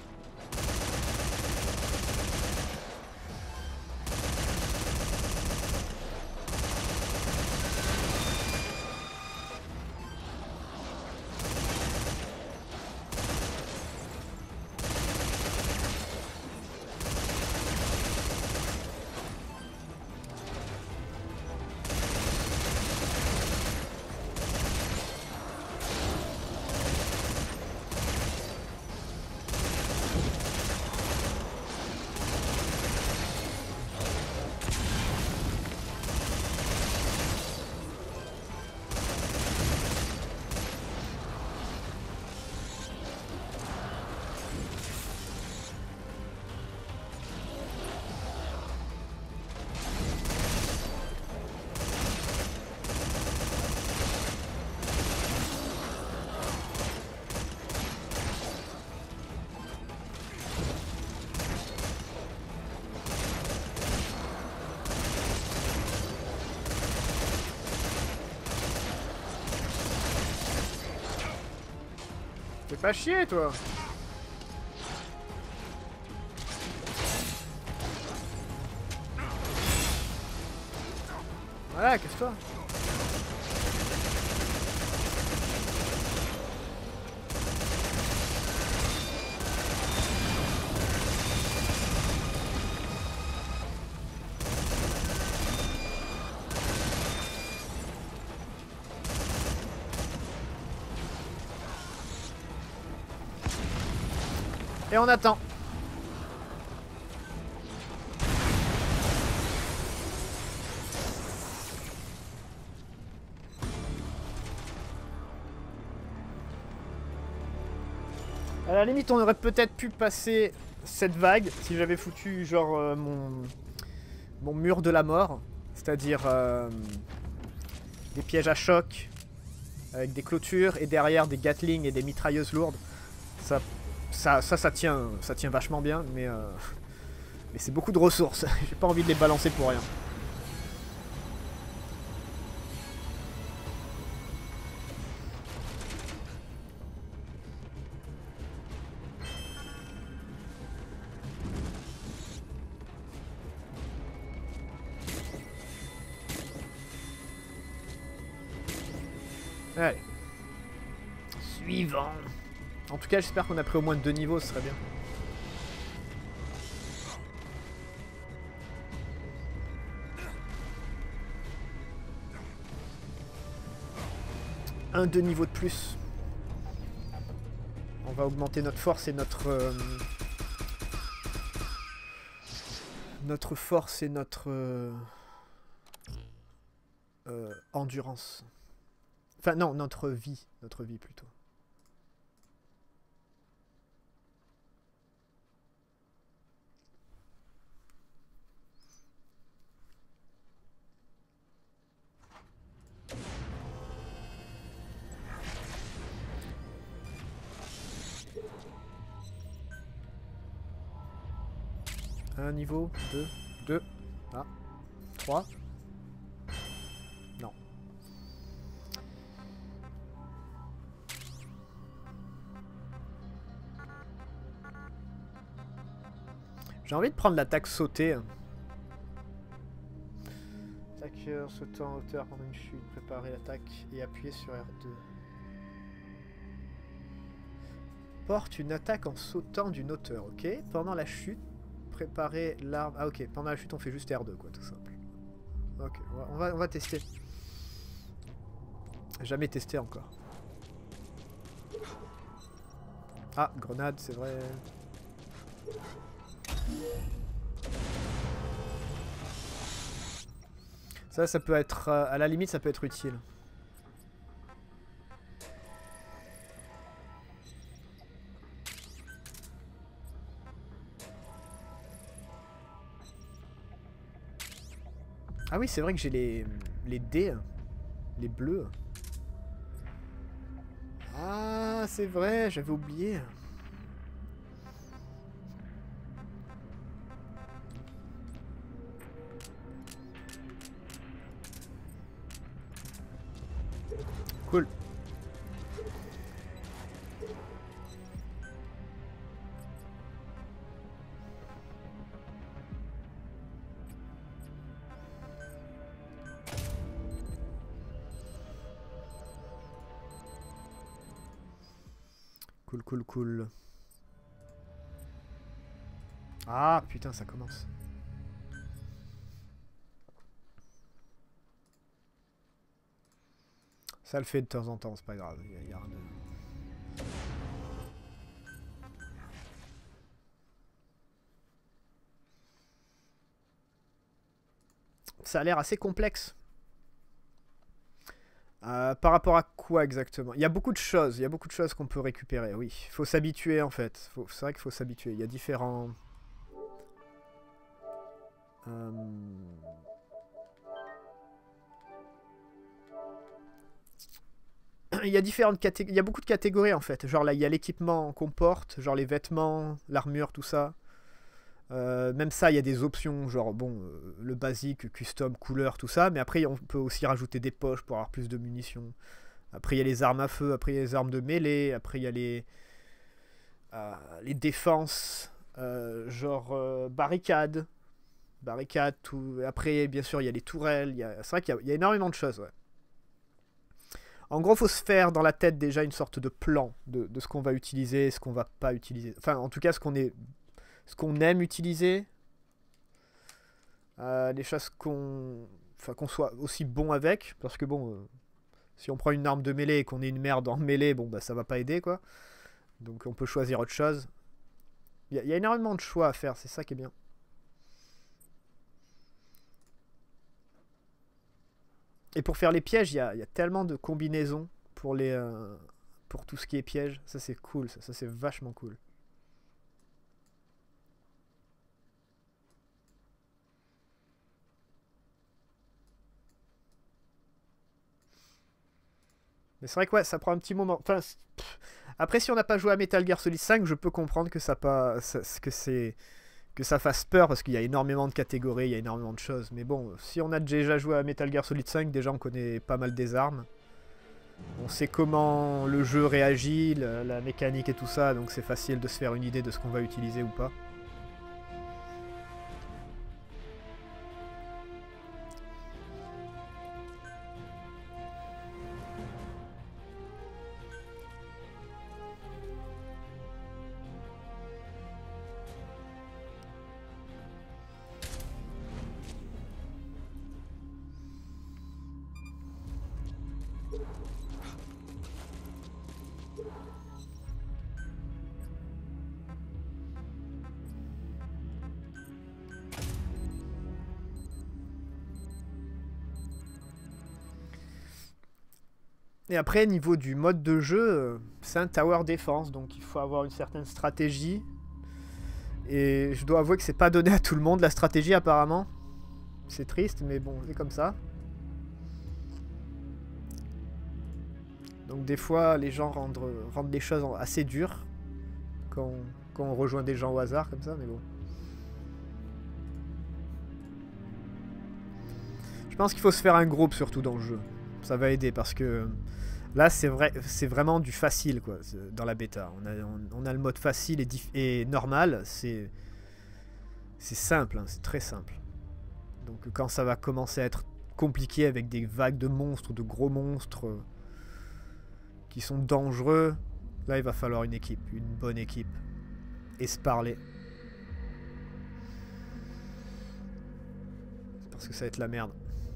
[SPEAKER 1] Fais pas chier, toi. Voilà, casse-toi. Et on attend. À la limite, on aurait peut-être pu passer cette vague si j'avais foutu genre euh, mon, mon mur de la mort. C'est-à-dire euh, des pièges à choc avec des clôtures et derrière des Gatling et des mitrailleuses lourdes. Ça, ça, ça, ça tient, ça tient vachement bien, mais, euh, mais c'est beaucoup de ressources. J'ai pas envie de les balancer pour rien. Allez. Suivant. En tout cas, j'espère qu'on a pris au moins deux niveaux, ce serait bien. Un, deux niveaux de plus. On va augmenter notre force et notre... Euh, notre force et notre... Euh, euh, endurance. Enfin, non, notre vie. Notre vie, plutôt. Un niveau, deux, deux, ah, trois. Non. J'ai envie de prendre l'attaque sautée. Attaqueur sautant en hauteur pendant une chute, préparer l'attaque et appuyer sur R deux. Porte une attaque en sautant d'une hauteur, ok. Pendant la chute, préparer l'arme. Ah ok, pendant la chute on fait juste R deux quoi, tout simple. Ok, on va, on va, on va tester. Jamais testé encore. Ah, grenade, c'est vrai. Ça, ça peut être... Euh, à la limite, ça peut être utile. Ah oui, c'est vrai que j'ai les, les dés, les bleus. Ah, c'est vrai, j'avais oublié. Cool. Cool, cool, cool. Ah, putain, ça commence. Ça le fait de temps en temps, c'est pas grave. Y a, y a rien de... Ça a l'air assez complexe. Euh, par rapport à quoi exactement? Il y a beaucoup de choses, il y a beaucoup de choses qu'on peut récupérer, oui. Il faut s'habituer en fait. C'est vrai qu'il faut s'habituer. Il y a différents... Euh... Il y a différentes catégories, il y a beaucoup de catégories en fait. Genre là, il y a l'équipement qu'on porte, genre les vêtements, l'armure, tout ça. Euh, même ça, il y a des options, genre bon, euh, le basique, custom, couleur, tout ça. Mais après, on peut aussi rajouter des poches pour avoir plus de munitions. Après, il y a les armes à feu, après, il y a les armes de mêlée. Après, il y a les, euh, les défenses, euh, genre euh, barricades. Barricades, tout. Après, bien sûr, il y a les tourelles. A... C'est vrai qu'il y, y a énormément de choses, ouais. En gros, il faut se faire dans la tête déjà une sorte de plan de, de ce qu'on va utiliser, ce qu'on va pas utiliser. Enfin, en tout cas, ce qu'on est... ce qu'on aime utiliser, euh, les choses qu'on, enfin qu'on soit aussi bon avec, parce que bon, euh, si on prend une arme de mêlée et qu'on est une merde en mêlée, bon bah ça va pas aider quoi. Donc on peut choisir autre chose. Il y, y a énormément de choix à faire, c'est ça qui est bien. Et pour faire les pièges, il y, y a tellement de combinaisons pour les, euh, pour tout ce qui est piège. Ça c'est cool, ça, ça c'est vachement cool. Mais c'est vrai que ouais, ça prend un petit moment. Enfin, pff. Après, si on n'a pas joué à Metal Gear Solid cinq, je peux comprendre que ça pas, ça, que c'est, que ça fasse peur parce qu'il y a énormément de catégories, il y a énormément de choses. Mais bon, si on a déjà joué à Metal Gear Solid cinq, déjà on connaît pas mal des armes. On sait comment le jeu réagit, la, la mécanique et tout ça, donc c'est facile de se faire une idée de ce qu'on va utiliser ou pas. Et après, niveau du mode de jeu, c'est un tower défense, donc il faut avoir une certaine stratégie. Et je dois avouer que c'est pas donné à tout le monde la stratégie apparemment. C'est triste, mais bon, c'est comme ça. Donc des fois, les gens rendent, rendent les choses assez dures quand, quand on rejoint des gens au hasard comme ça, mais bon. Je pense qu'il faut se faire un groupe surtout dans le jeu. Ça va aider parce que là, c'est vrai, c'est vraiment du facile quoi. Dans la bêta, on a, on, on a le mode facile et, et normal. C'est c'est simple, hein, c'est très simple. Donc quand ça va commencer à être compliqué avec des vagues de monstres, de gros monstres euh, qui sont dangereux, là il va falloir une équipe, une bonne équipe, et se parler. Parce que ça va être la merde.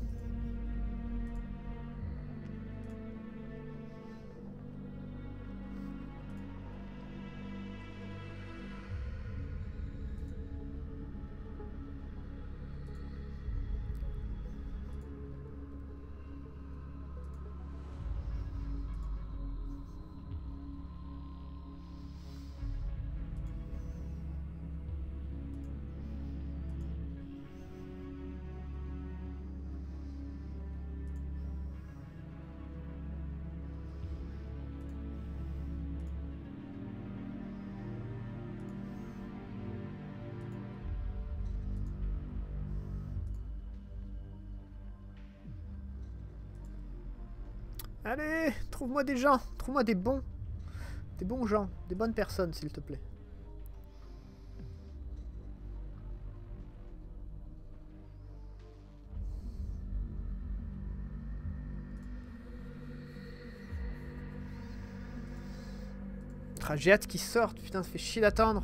[SPEAKER 1] Allez, trouve-moi des gens, trouve-moi des bons, des bons gens, des bonnes personnes, s'il te plaît. J'ai hâte qu'ils sortent, putain, ça fait chier d'attendre.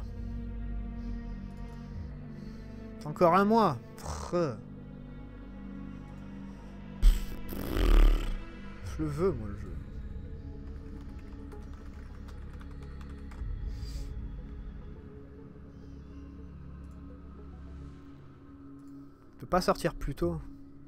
[SPEAKER 1] C'est encore un mois. Prrr. Je le veux, moi, le jeu. Je peux pas sortir plus tôt.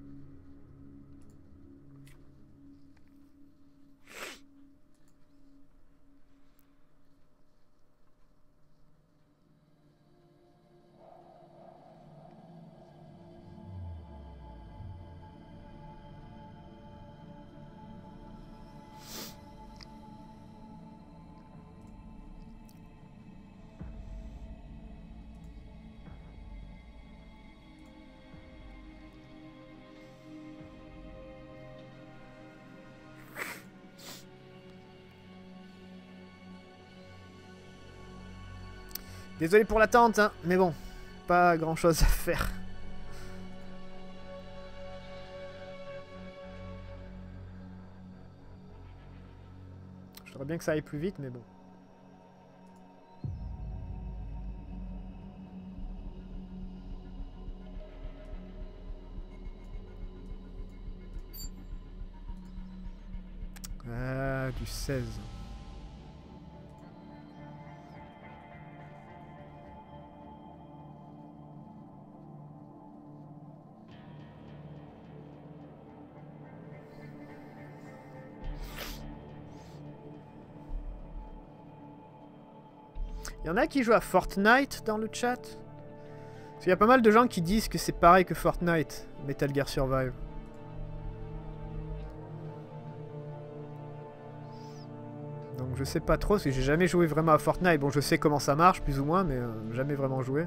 [SPEAKER 1] Désolé pour l'attente, hein, mais bon, pas grand chose à faire. Je voudrais bien que ça aille plus vite, mais bon. Ah, du seize. Il y en a qui jouent à Fortnite dans le chat? Parce qu'il y a pas mal de gens qui disent que c'est pareil que Fortnite, Metal Gear Survive. Donc je sais pas trop, parce que j'ai jamais joué vraiment à Fortnite. Bon, je sais comment ça marche, plus ou moins, mais euh, jamais vraiment joué.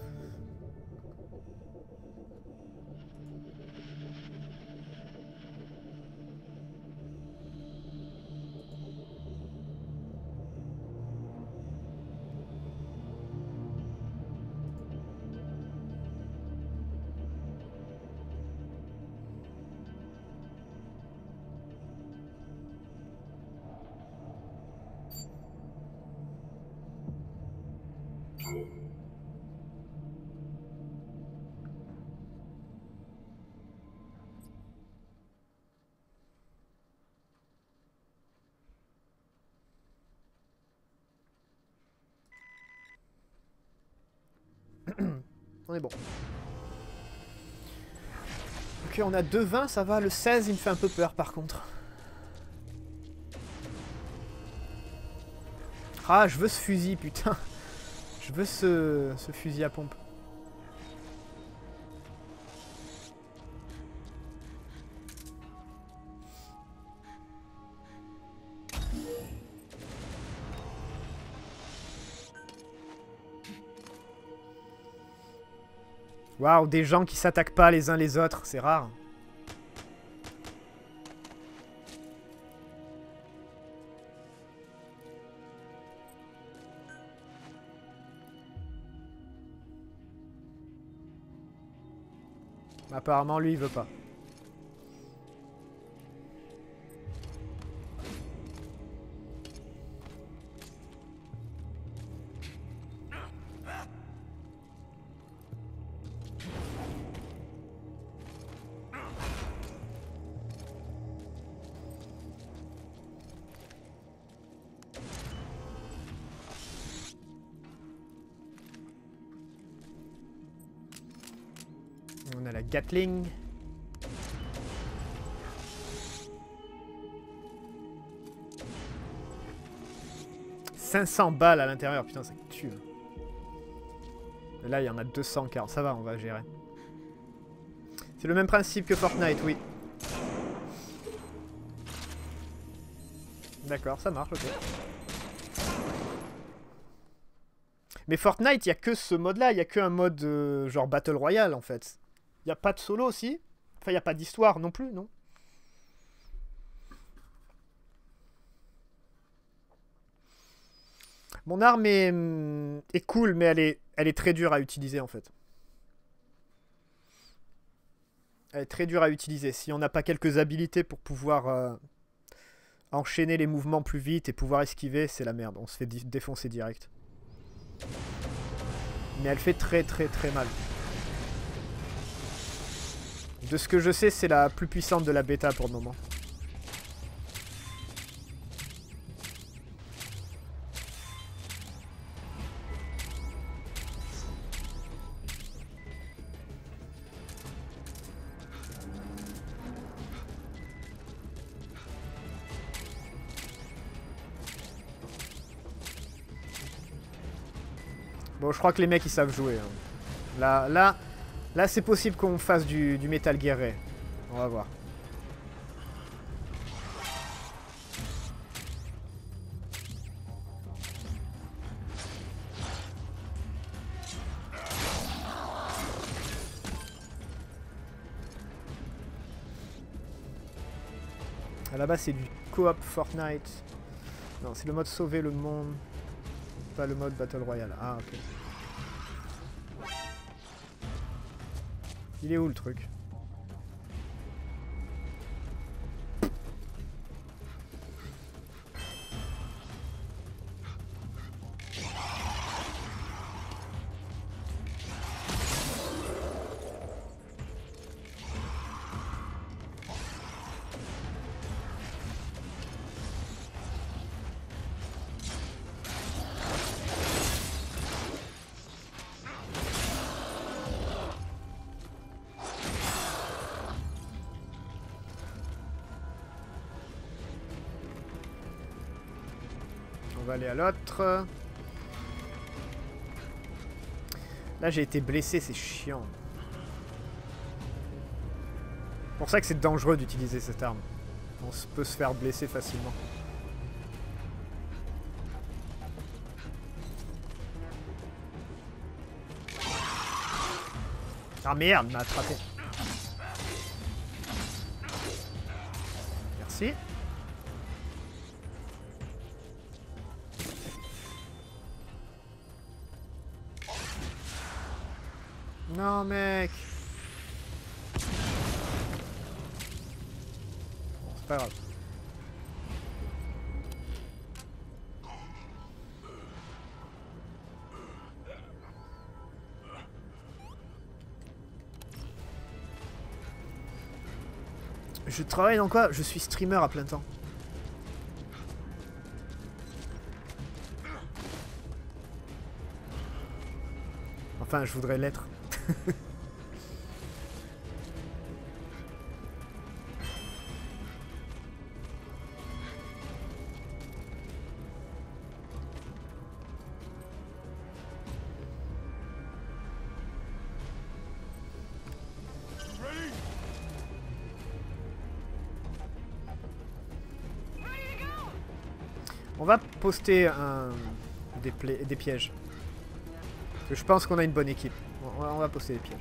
[SPEAKER 1] On est bon. Ok, on a deux vingt, ça va. Le seize, il me fait un peu peur par contre. Ah, je veux ce fusil, putain. Je veux ce, ce fusil à pompe. Waouh, des gens qui s'attaquent pas les uns les autres, c'est rare. Apparemment, lui, il veut pas. On a la Gatling. cinq cents balles à l'intérieur, putain, ça tue. Et là, il y en a deux cent quarante. Ça va, on va gérer. C'est le même principe que Fortnite, oui. D'accord, ça marche, ok. Mais Fortnite, il n'y a que ce mode-là. Il n'y a qu'un mode euh, genre Battle Royale, en fait. Il n'y a pas de solo aussi. Enfin, il n'y a pas d'histoire non plus, non? Mon arme est, est cool, mais elle est, elle est très dure à utiliser, en fait. Elle est très dure à utiliser. Si on n'a pas quelques habilités pour pouvoir euh, enchaîner les mouvements plus vite et pouvoir esquiver, c'est la merde. On se fait défoncer direct. Mais elle fait très très très mal. De ce que je sais, c'est la plus puissante de la bêta pour le moment. Bon, je crois que les mecs ils savent jouer. Hein. Là, là, là c'est possible qu'on fasse du, du Metal Gear Ray. On va voir. À la base c'est du co-op Fortnite. Non, c'est le mode sauver le monde. Pas le mode Battle Royale. Ah, ok. Il est où le truc? On va aller à l'autre. Là j'ai été blessé, c'est chiant. C'est pour ça que c'est dangereux d'utiliser cette arme. On peut se faire blesser facilement. Ah merde, il m'a attrapé. Merci. Non mec. Bon, c'est pas grave. Je travaille dans quoi? Je suis streamer à plein temps. Enfin, je voudrais l'être. On va poster un... des, des pièges. Parce que je pense qu'on a une bonne équipe. On va, on va poster des pièges.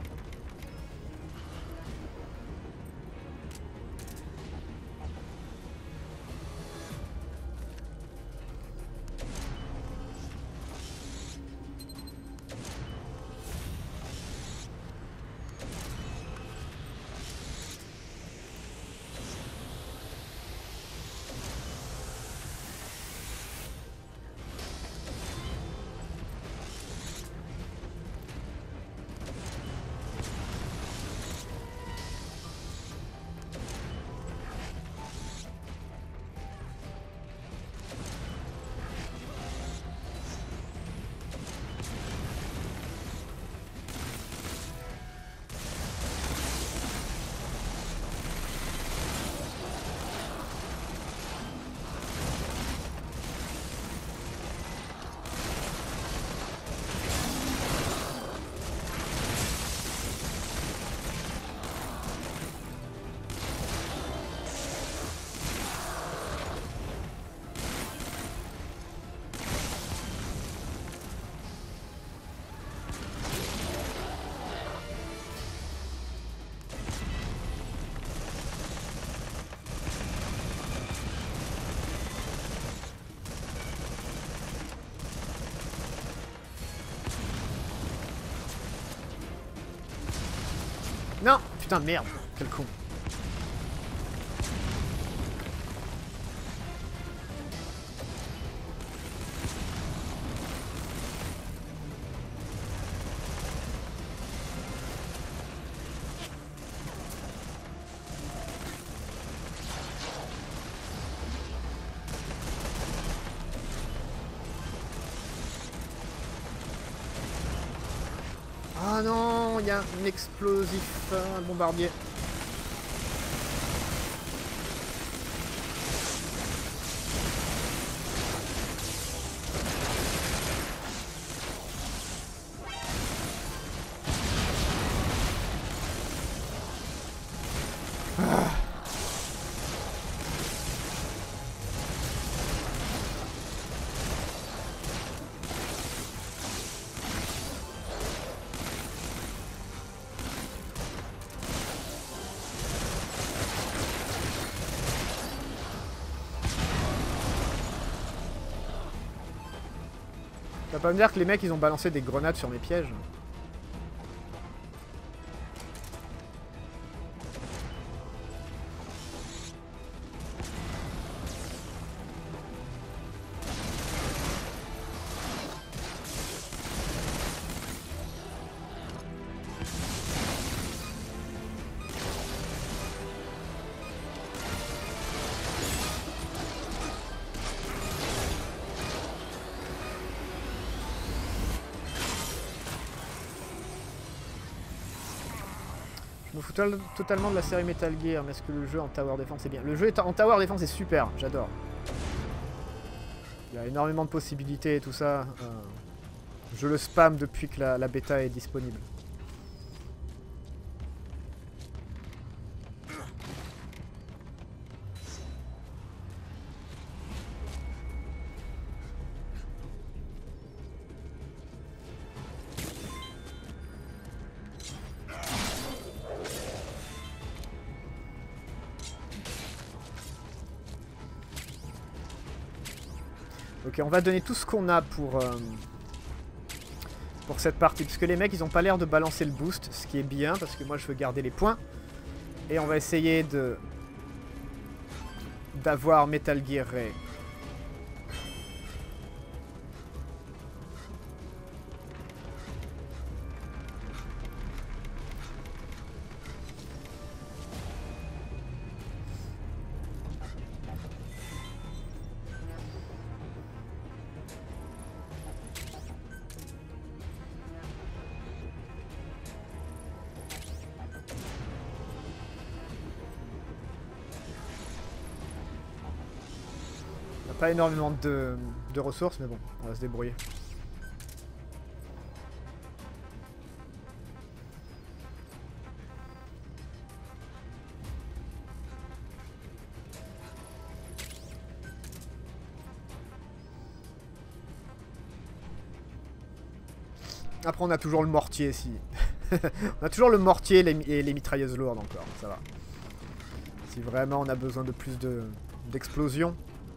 [SPEAKER 1] Non, putain, merde, quel con. Ah non, il y a un explosif, un bombardier. Tu vas pas me dire que les mecs ils ont balancé des grenades sur mes pièges? Je me fous to totalement de la série Metal Gear, mais est-ce que le jeu en Tower Defense est bien? Le jeu est en Tower Defense est super, j'adore. Il y a énormément de possibilités et tout ça. Euh... Je le spam depuis que la, la bêta est disponible. Ok, on va donner tout ce qu'on a pour, euh, pour cette partie. Parce que les mecs, ils ont pas l'air de balancer le boost. Ce qui est bien, parce que moi, je veux garder les points. Et on va essayer de d'avoir Metal Gear Ray. Pas énormément de, de ressources, mais bon, on va se débrouiller. Après, on a toujours le mortier, si. On a toujours le mortier et les, et les mitrailleuses lourdes encore, ça va. Si vraiment on a besoin de plus de d'explosions.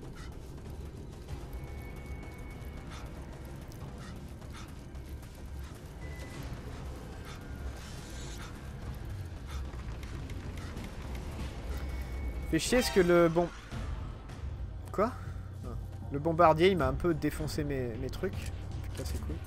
[SPEAKER 1] Fait chier ce que le bon... Quoi? Le bombardier il m'a un peu défoncé mes, mes trucs. Putain c'est cool.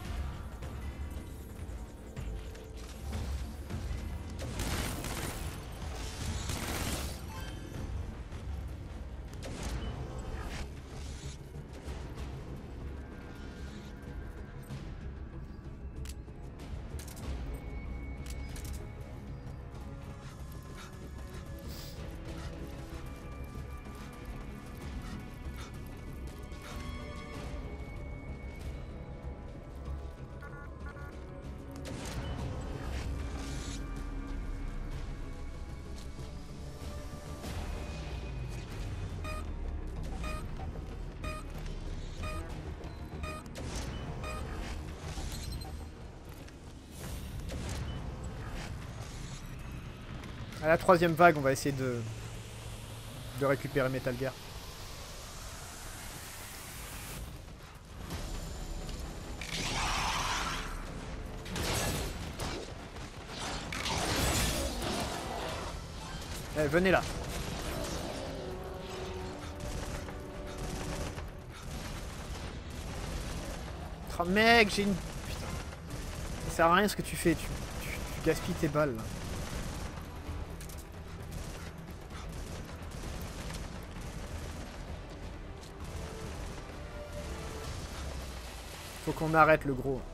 [SPEAKER 1] À la troisième vague, on va essayer de, de récupérer Metal Gear. Eh, venez là. Oh, mec, j'ai une... Putain. Ça sert à rien ce que tu fais, tu, tu, tu gaspilles tes balles là. Faut qu'on arrête le gros.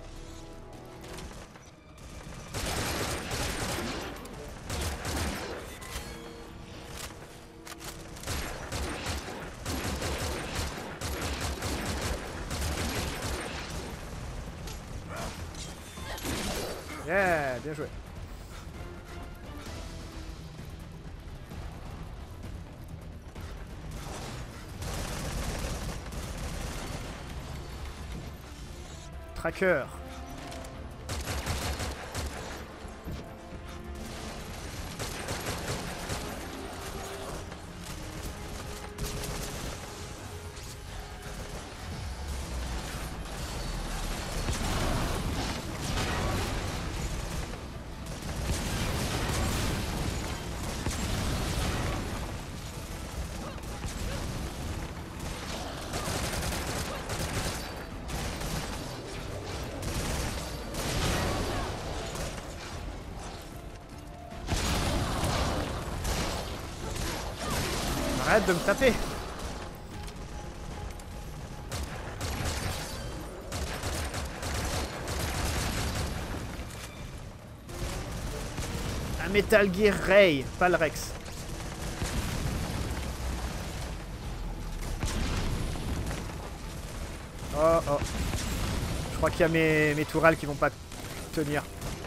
[SPEAKER 1] Yeah, bien joué. Tracker. Arrête de me taper. Un Metal Gear Ray, pas le Rex. Oh oh. Je crois qu'il y a mes, mes tourelles qui vont pas tenir.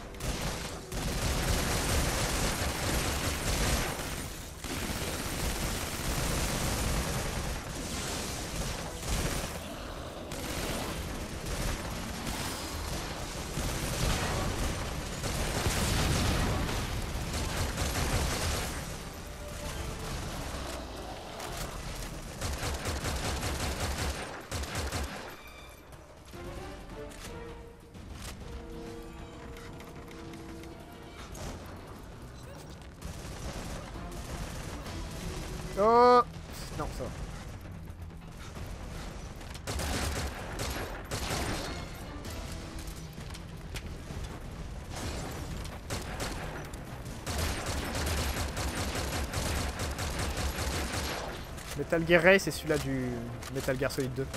[SPEAKER 1] Oh non, ça va. Metal Gear Ray, c'est celui-là du Metal Gear Solid deux.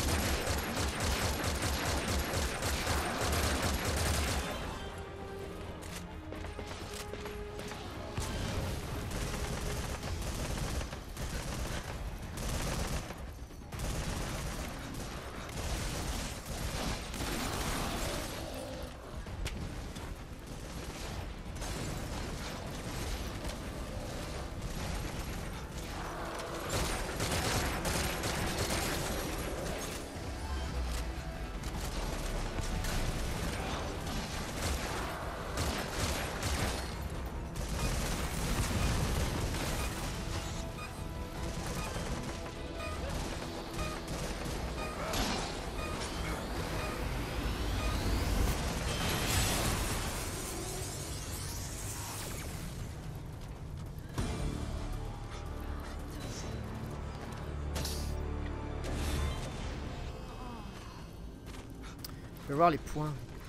[SPEAKER 1] Je vais voir les points.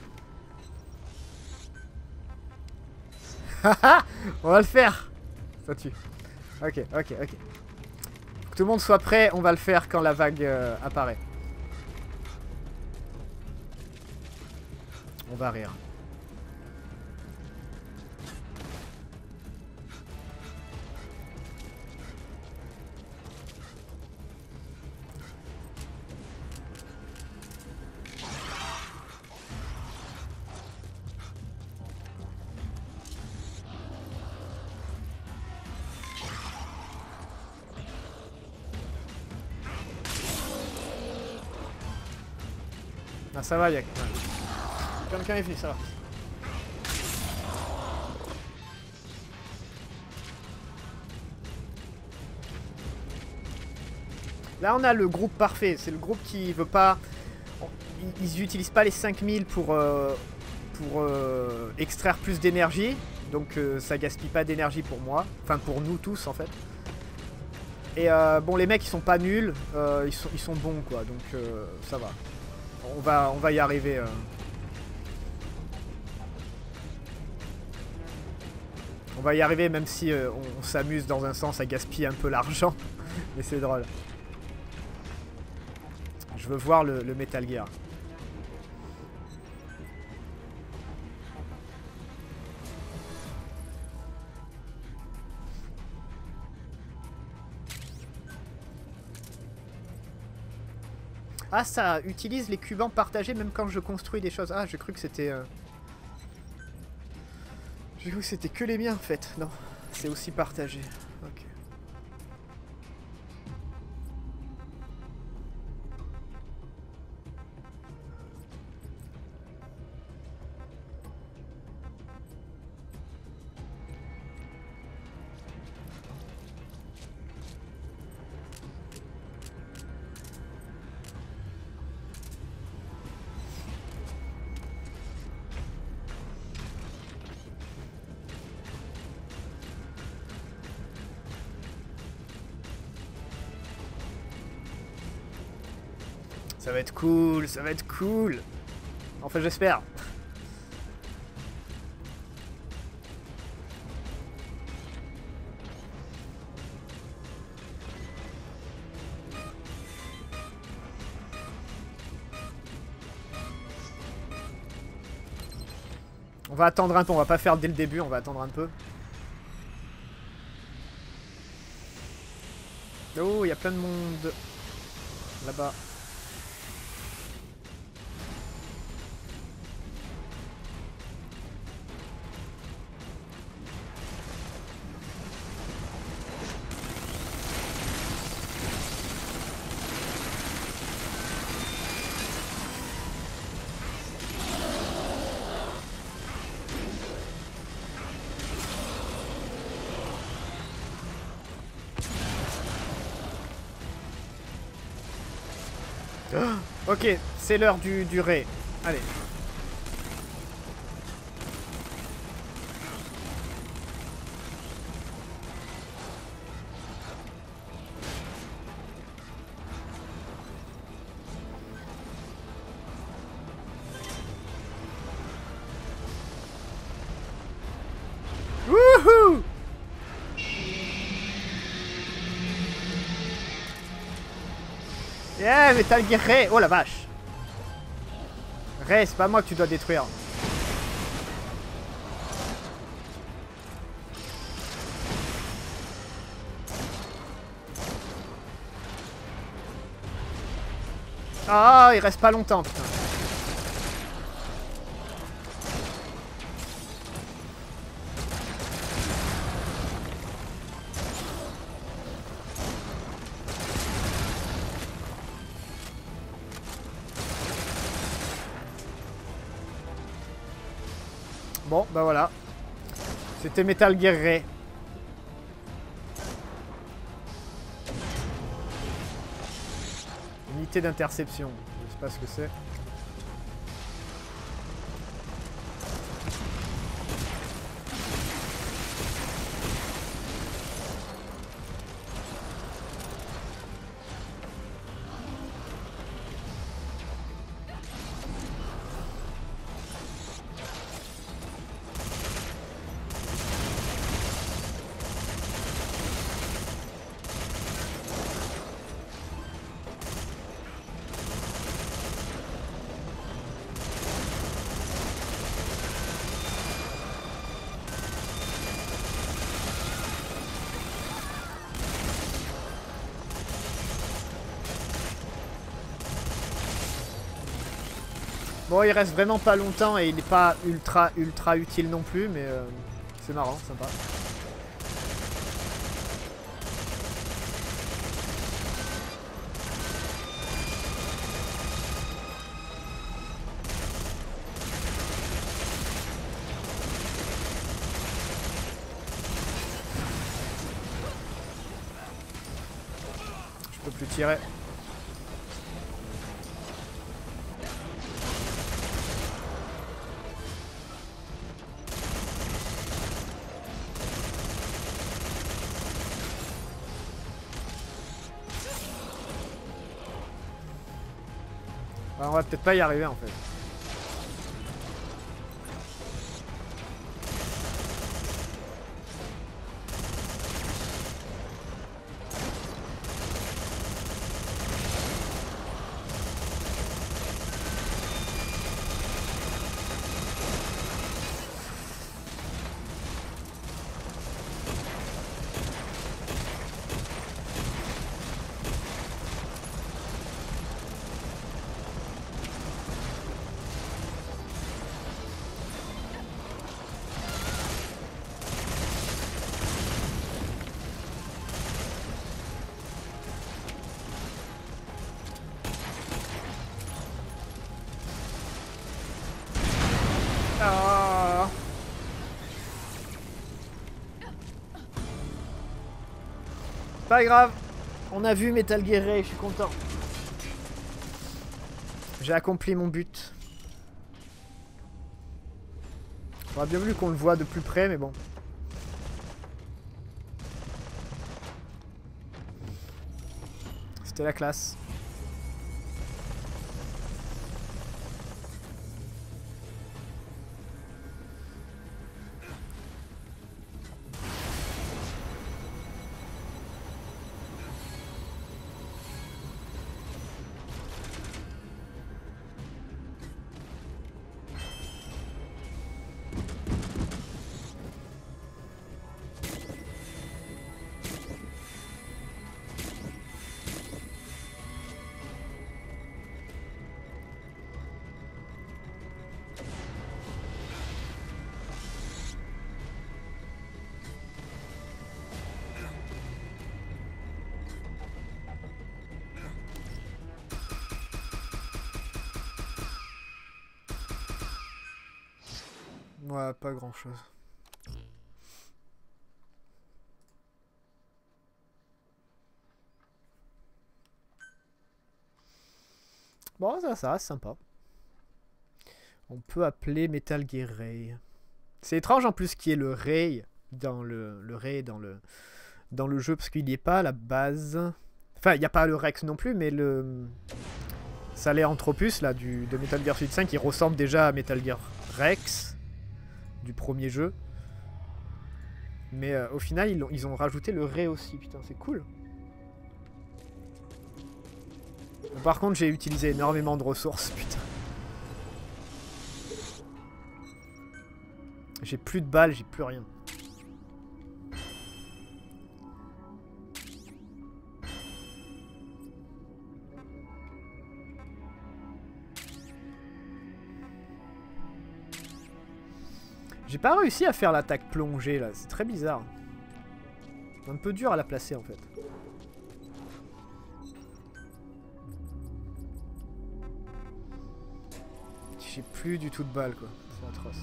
[SPEAKER 1] On va le faire. Ça tue. Ok, ok, ok. Faut que tout le monde soit prêt, on va le faire quand la vague euh, apparaît. On va rire. Ah, ça va, y'a... Quelqu'un est venu, ça va. Là, on a le groupe parfait. C'est le groupe qui veut pas... Ils n'utilisent pas les cinq mille pour, euh, pour euh, extraire plus d'énergie. Donc, euh, ça gaspille pas d'énergie pour moi. Enfin, pour nous tous, en fait. Et euh, bon, les mecs, ils sont pas nuls. Euh, ils, sont, ils sont bons, quoi. Donc, euh, ça va. On va, on va y arriver. Euh. On va y arriver même si euh, on, on s'amuse dans un sens à gaspiller un peu l'argent. Mais c'est drôle. Je veux voir le, le Metal Gear. Ah, ça utilise les cubants partagés même quand je construis des choses. Ah, j'ai cru que c'était... Euh... J'ai cru que c'était que les miens en fait. Non, c'est aussi partagé. Ok. Ça va être cool, ça va être cool. Enfin, j'espère. On va attendre un peu, on va pas faire dès le début, on va attendre un peu. Oh, il y a plein de monde là-bas. Oh, ok, c'est l'heure du, du Ré. Allez. Wouhou! Yeah, Metal Gear Ray. Oh la vache. Ray, c'est pas moi que tu dois détruire. Ah, il reste pas longtemps, putain. Bon, bah voilà. C'était Metal Gear Ray. Unité d'interception. Je sais pas ce que c'est. Bon, il reste vraiment pas longtemps et il est pas ultra ultra utile non plus, mais euh, c'est marrant, sympa. Je peux plus tirer. Bah, on va peut-être pas y arriver en fait. Ah. Pas grave, on a vu Metal Gear Ray, je suis content. J'ai accompli mon but. J'aurais bien voulu qu'on le voit de plus près, mais bon. C'était la classe. Ouais, pas grand chose. Bon, ça, ça reste sympa. On peut appeler Metal Gear Ray. C'est étrange en plus qu'il y ait le Ray dans le, le Ray dans le, dans le jeu, parce qu'il n'y est pas à la base. Enfin, il n'y a pas le Rex non plus, mais le Sahelanthropus là, du, de Metal Gear Solid cinq, il ressemble déjà à Metal Gear Rex du premier jeu. Mais euh, au final, ils ont, ils ont rajouté le Ray aussi. Putain, c'est cool. Par contre, j'ai utilisé énormément de ressources, putain. J'ai plus de balles, j'ai plus rien. J'ai pas réussi à faire l'attaque plongée là, c'est très bizarre. Un peu dur à la placer en fait. J'ai plus du tout de balles quoi, c'est atroce.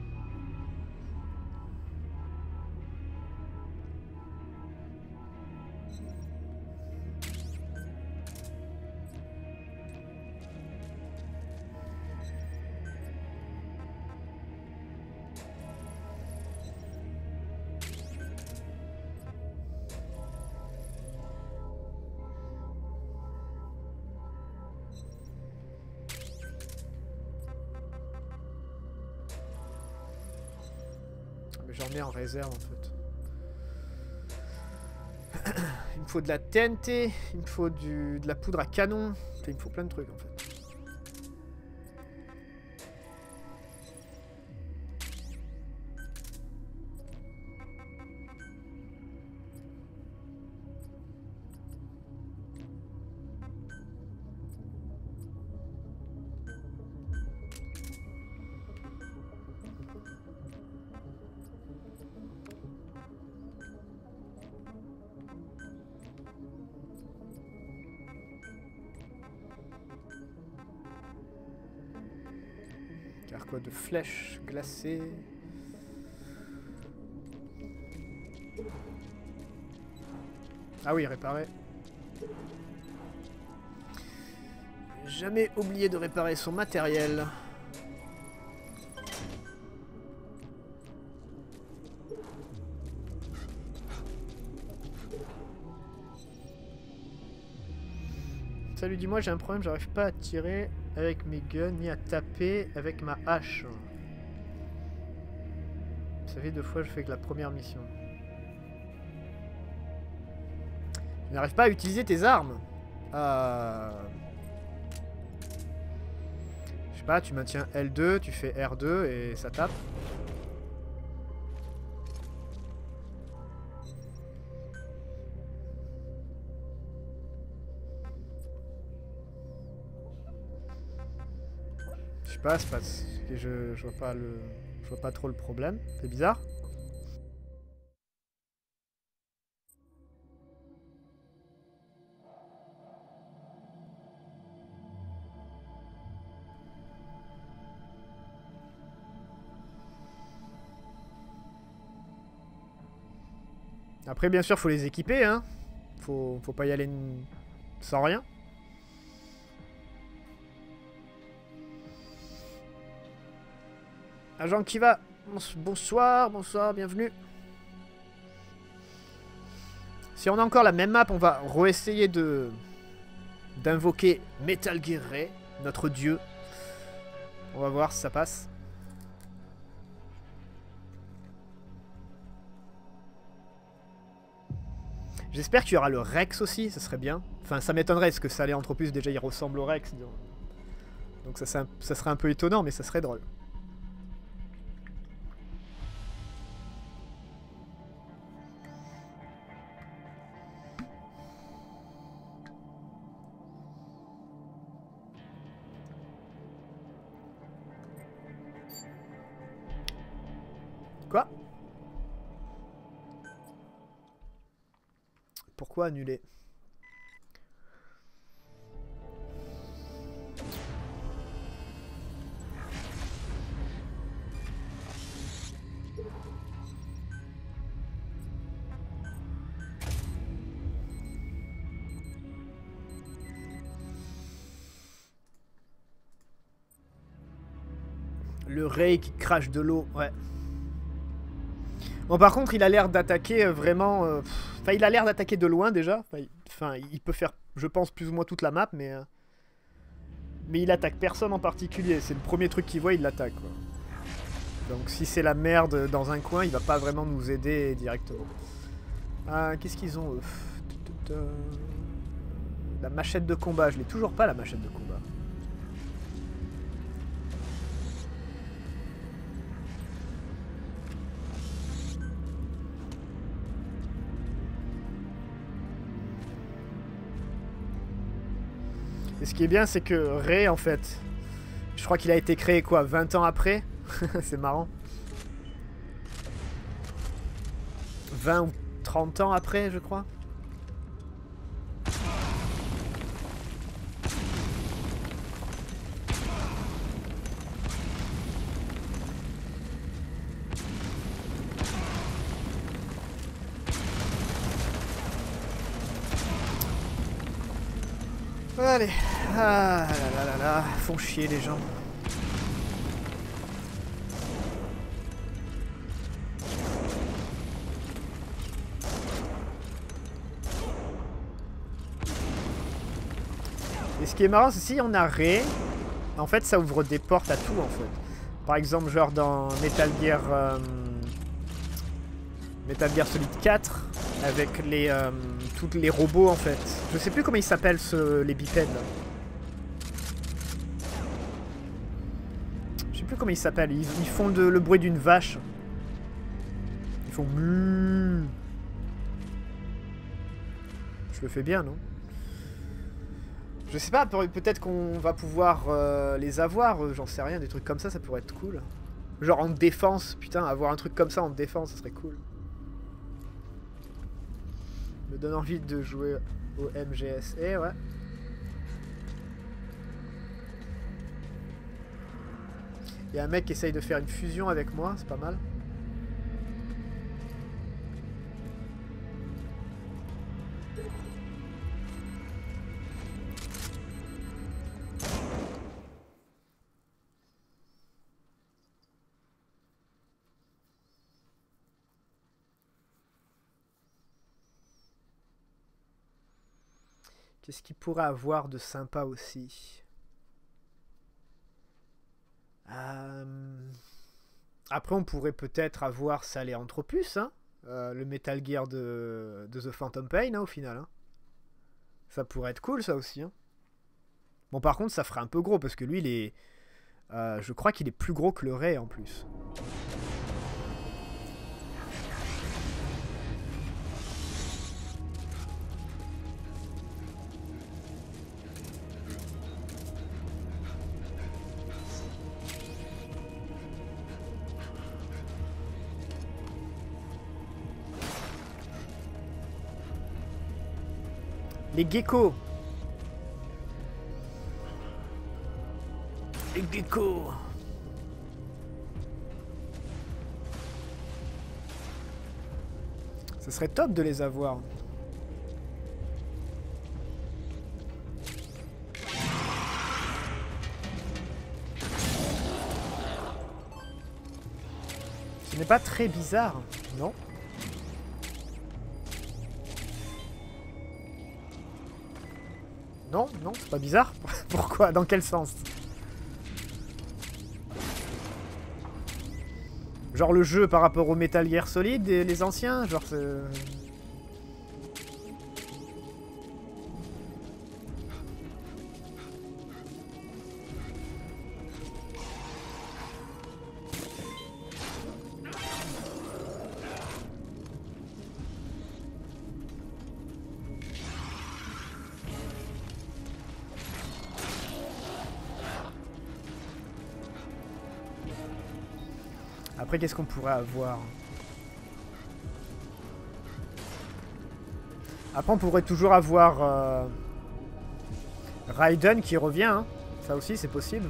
[SPEAKER 1] J'en ai en réserve en fait. Il me faut de la T N T, il me faut du, de la poudre à canon, il me faut plein de trucs en fait. Quoi de flèches glacées. Ah oui, réparer. Jamais oublié de réparer son matériel. Salut, dis-moi, j'ai un problème, j'arrive pas à tirer avec mes guns ni à taper avec ma hache. Ça fait deux fois que je fais que la première mission. Je n'arrive pas à utiliser tes armes. Euh... Je sais pas, tu maintiens L deux, tu fais R deux et ça tape. Je sais pas, c'est pas... Je, je vois pas le... Je vois pas trop le problème. C'est bizarre. Après, bien sûr, faut les équiper, hein. Faut, faut pas y aller sans rien. Agent qui va. Bonsoir, bonsoir, bienvenue. Si on a encore la même map, on va re-essayer de d'invoquer Metal Gear Ray, notre dieu. On va voir si ça passe. J'espère qu'il y aura le Rex aussi, ça serait bien. Enfin, ça m'étonnerait, parce que Sahelanthropus, déjà, il ressemble au Rex. Donc ça, ça, ça serait un peu étonnant, mais ça serait drôle. Quoi? Pourquoi annuler? Le Ray qui crache de l'eau, ouais. Bon, par contre, il a l'air d'attaquer vraiment... Euh, enfin, il a l'air d'attaquer de loin, déjà. Enfin il, enfin, il peut faire, je pense, plus ou moins toute la map, mais... Euh, mais il attaque personne en particulier. C'est le premier truc qu'il voit, il l'attaque, quoi. Donc, si c'est la merde dans un coin, il va pas vraiment nous aider directement. Ah, qu'est-ce qu'ils ont, eux? La machette de combat. Je l'ai toujours pas, la machette de combat. Et ce qui est bien, c'est que Ray, en fait, je crois qu'il a été créé, quoi, vingt ans après. C'est marrant. vingt ou trente ans après, je crois. Allez. Ah là là là là. Font chier les gens. Et ce qui est marrant, c'est si on a Ray, en fait ça ouvre des portes à tout en fait. Par exemple, genre dans Metal Gear euh, Metal Gear Solid quatre, avec les euh, tous les robots en fait. Je sais plus comment ils s'appellent ce, les bipèdes là. Je sais plus comment ils s'appellent. Ils, ils font de, le bruit d'une vache. Ils font muuu. Je le fais bien, non? Je sais pas, peut-être qu'on va pouvoir euh, les avoir, euh, j'en sais rien, des trucs comme ça, ça pourrait être cool. Genre en défense, putain, avoir un truc comme ça en défense, ça serait cool. Me donne envie de jouer au M G S E, ouais. Il y a un mec qui essaye de faire une fusion avec moi, c'est pas mal. Qu'est-ce qu'il pourrait avoir de sympa aussi? euh... Après, on pourrait peut-être avoir Saléanthropus, hein, euh, le Metal Gear de, de The Phantom Pain, hein, au final. Hein. Ça pourrait être cool, ça aussi. Hein. Bon, par contre, ça ferait un peu gros, parce que lui, il est... Euh, je crois qu'il est plus gros que le Ray, en plus. Les geckos. Les geckos. Ce serait top de les avoir. Ce n'est pas très bizarre, non? Non, non, c'est pas bizarre. Pourquoi? Dans quel sens? Genre le jeu par rapport au Metal Gear Solid et les anciens? Genre c'est... Après, qu'est-ce qu'on pourrait avoir? Après, on pourrait toujours avoir euh, Raiden qui revient. Hein. Ça aussi, c'est possible.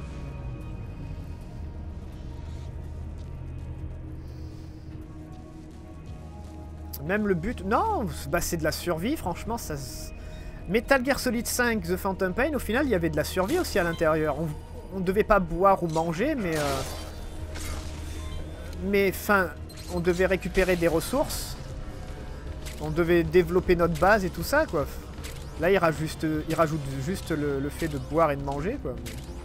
[SPEAKER 1] Même le but... Non, bah, c'est de la survie, franchement. Ça... Metal Gear Solid cinq, The Phantom Pain, au final, il y avait de la survie aussi à l'intérieur. On ne devait pas boire ou manger, mais... Euh... mais enfin, on devait récupérer des ressources. On devait développer notre base et tout ça, quoi. Là, il rajoute juste, il rajoute juste le, le fait de boire et de manger, quoi.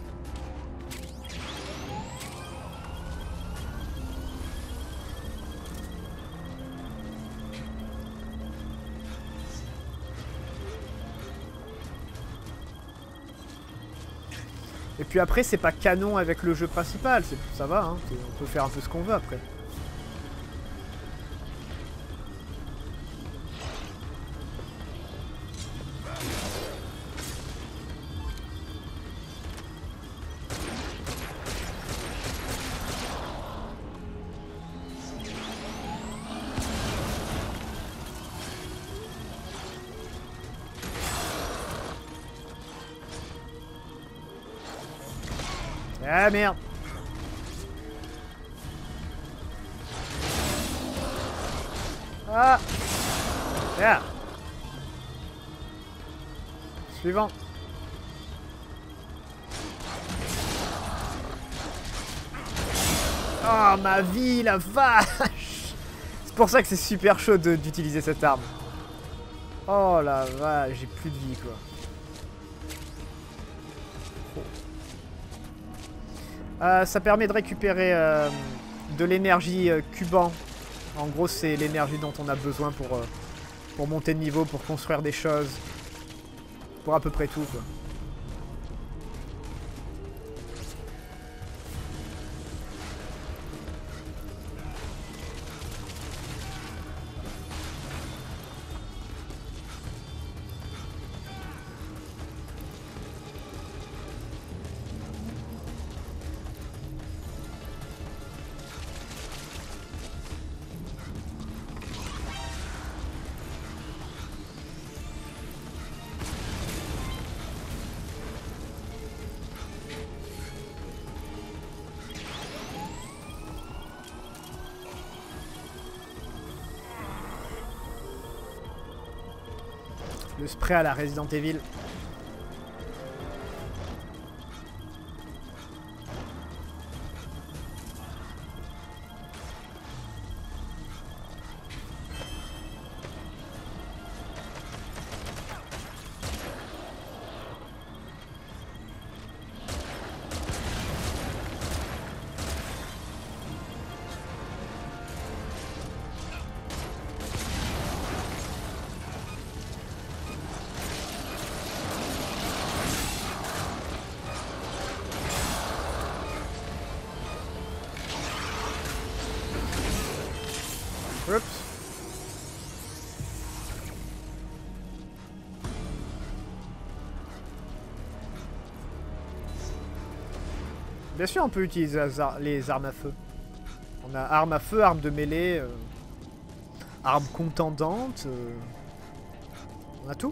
[SPEAKER 1] Et puis après, c'est pas canon avec le jeu principal, ça va, hein. On peut faire un peu ce qu'on veut après. Ah merde. Ah. Yeah. Suivant. Oh ma vie, la vache. C'est pour ça que c'est super chaud d'utiliser cette arme. Oh la vache, j'ai plus de vie quoi. Euh, ça permet de récupérer euh, de l'énergie euh, cuban. En gros, c'est l'énergie dont on a besoin pour, euh, pour monter de niveau, pour construire des choses. Pour à peu près tout, quoi. Le spray à la Resident Evil. Oups. Bien sûr, on peut utiliser les armes à feu. On a armes à feu, armes de mêlée, euh, armes contendantes. Euh, on a tout.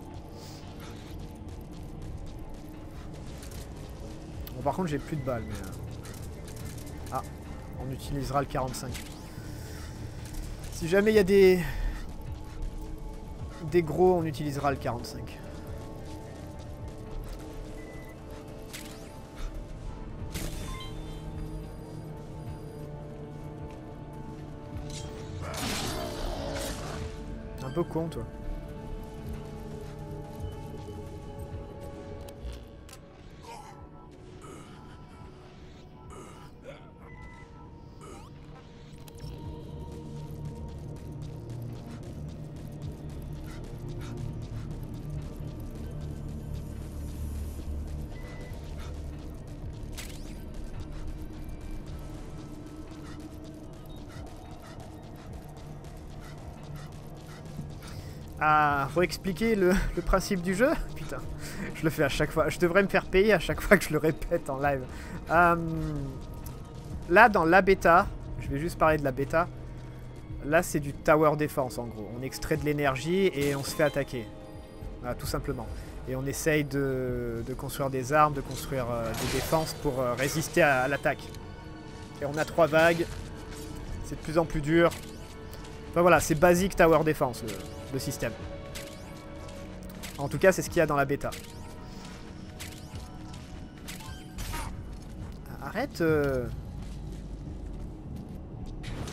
[SPEAKER 1] Bon, par contre, j'ai plus de balles. Mais, euh... ah, on utilisera le quarante-cinq. Si jamais il y a des... des gros, on utilisera le quarante-cinq. Un peu con, toi. Ah, faut expliquer le, le principe du jeu. Putain, je le fais à chaque fois. Je devrais me faire payer à chaque fois que je le répète en live. Euh, là, dans la bêta, je vais juste parler de la bêta. Là, c'est du tower defense en gros. On extrait de l'énergie et on se fait attaquer. Voilà, tout simplement. Et on essaye de, de construire des armes, de construire euh, des défenses pour euh, résister à, à l'attaque. Et on a trois vagues. C'est de plus en plus dur. Enfin voilà, c'est basique tower defense le, le système. En tout cas, c'est ce qu'il y a dans la bêta. Arrête euh...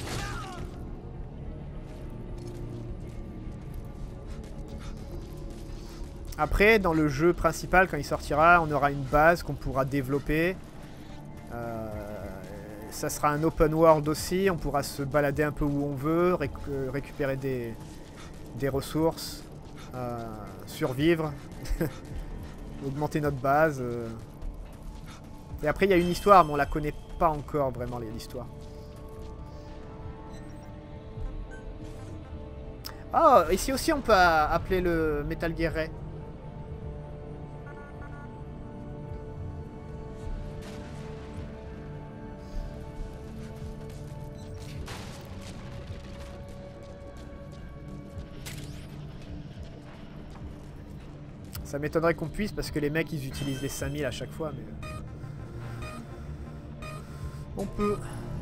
[SPEAKER 1] Après, dans le jeu principal, quand il sortira, on aura une base qu'on pourra développer. Euh, ça sera un open world aussi, on pourra se balader un peu où on veut, réc récupérer des, des ressources, euh, survivre, augmenter notre base. Euh. Et après, il y a une histoire, mais on la connaît pas encore vraiment, l'histoire. Oh, ici aussi, on peut appeler le Metal Gear Ray. Ça m'étonnerait qu'on puisse parce que les mecs ils utilisent les cinq mille à chaque fois, mais... On peut...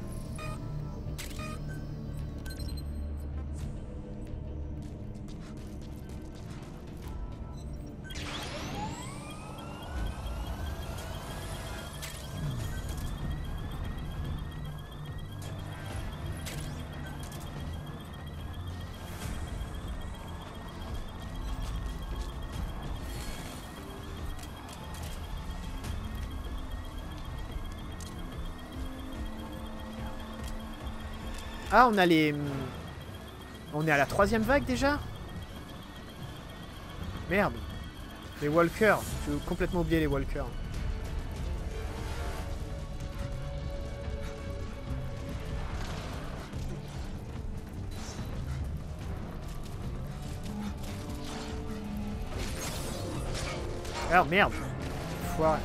[SPEAKER 1] Ah, on a les... On est à la troisième vague déjà? Merde. Les walkers. J'ai complètement oublié les walkers. Ah merde. Foiré.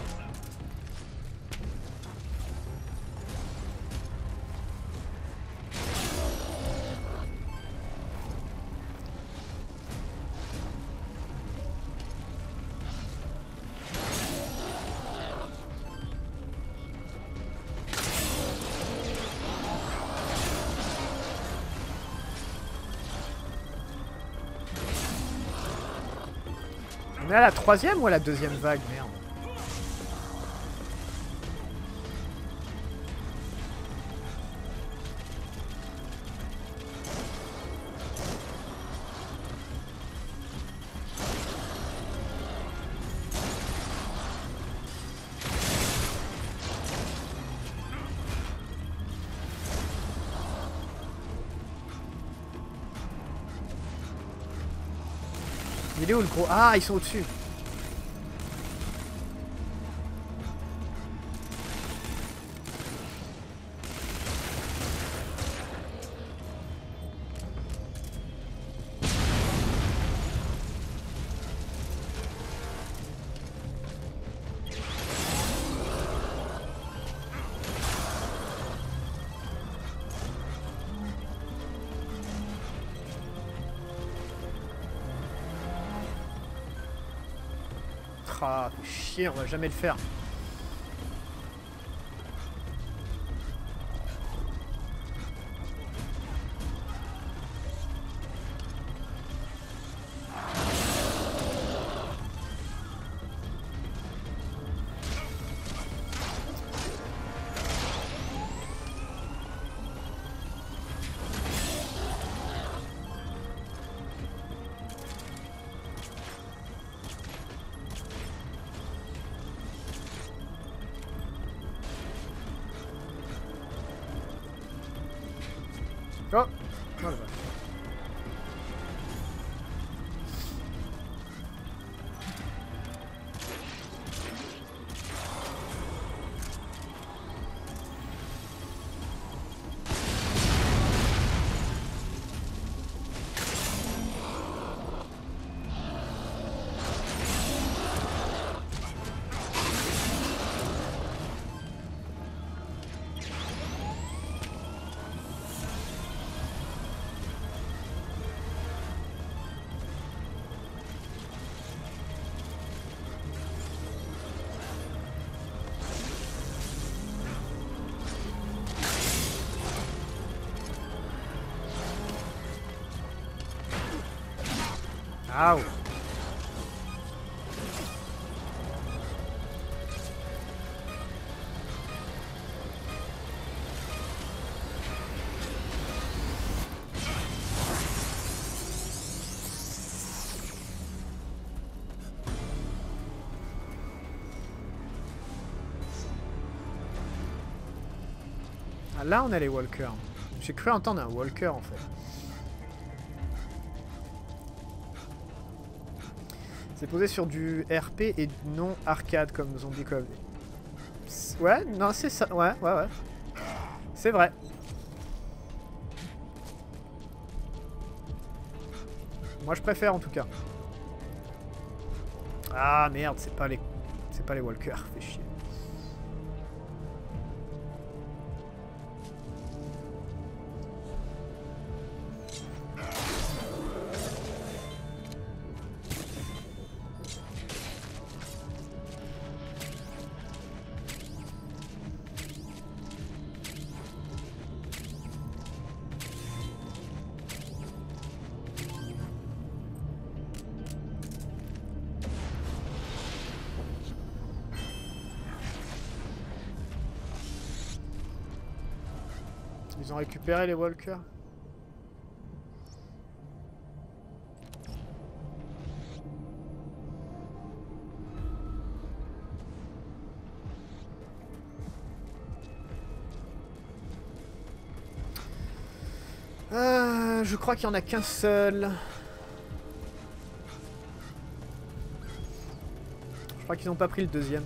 [SPEAKER 1] On est à la troisième ou à la deuxième vague? Merde. Il est où le gros? Ah, ils sont au-dessus. Ah, chier, on va jamais le faire. Oh, oh là. Au. là on a les walkers. J'ai cru entendre un walker en fait. C'est posé sur du R P et non arcade comme Zombie Club. Ouais, non c'est ça, ouais, ouais, ouais. C'est vrai. Moi je préfère en tout cas. Ah merde, c'est pas les... C'est pas les walkers, fait chier. Ils ont récupéré les walkers. Euh, je crois qu'il n'y en a qu'un seul. Je crois qu'ils n'ont pas pris le deuxième.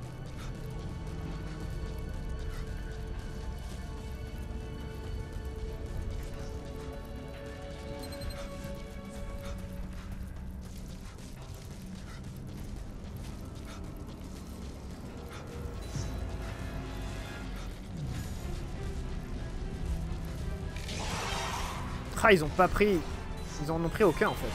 [SPEAKER 1] Ah, ils ont pas pris... Ils en ont pris aucun en fait.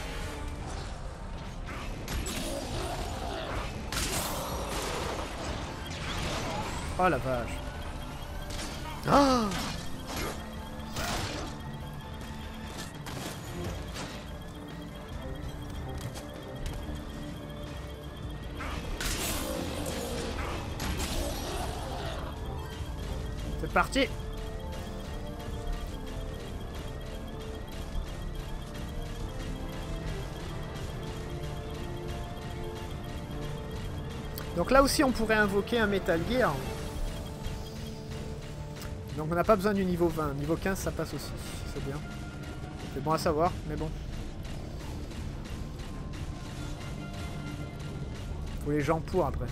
[SPEAKER 1] Oh la vache. Ah! C'est parti! Donc là aussi on pourrait invoquer un Metal Gear. Donc on n'a pas besoin du niveau vingt. Niveau quinze ça passe aussi. C'est bien. C'est bon à savoir, mais bon. Faut les gens pour après.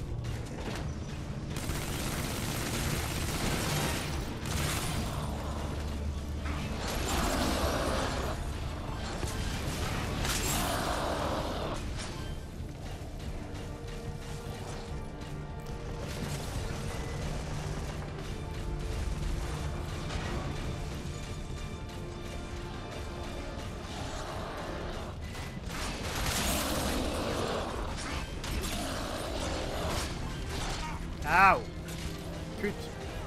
[SPEAKER 1] Ow! Pute.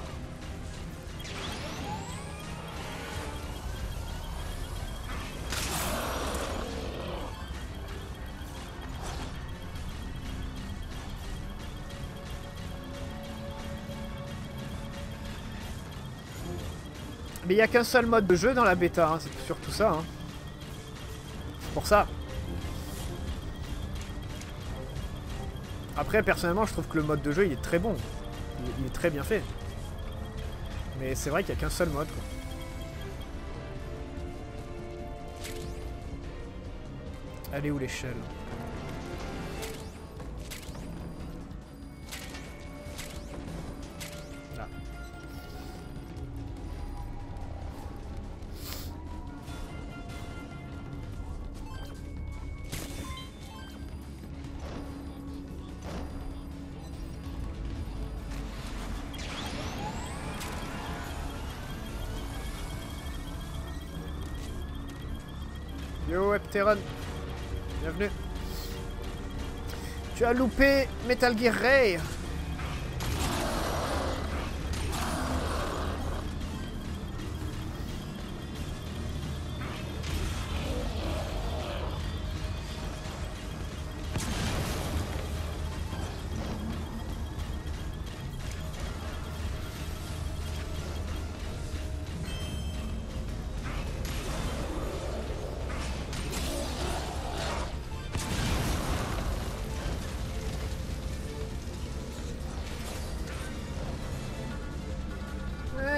[SPEAKER 1] Mais il n'y a qu'un seul mode de jeu dans la bêta, hein. C'est surtout ça. Hein. C'est pour ça. Après, personnellement, je trouve que le mode de jeu, il est très bon. Il, il est très bien fait. Mais c'est vrai qu'il n'y a qu'un seul mode, quoi. Elle est où l'échelle? Là. Yo, Epteron. Bienvenue. Tu as loupé Metal Gear Ray.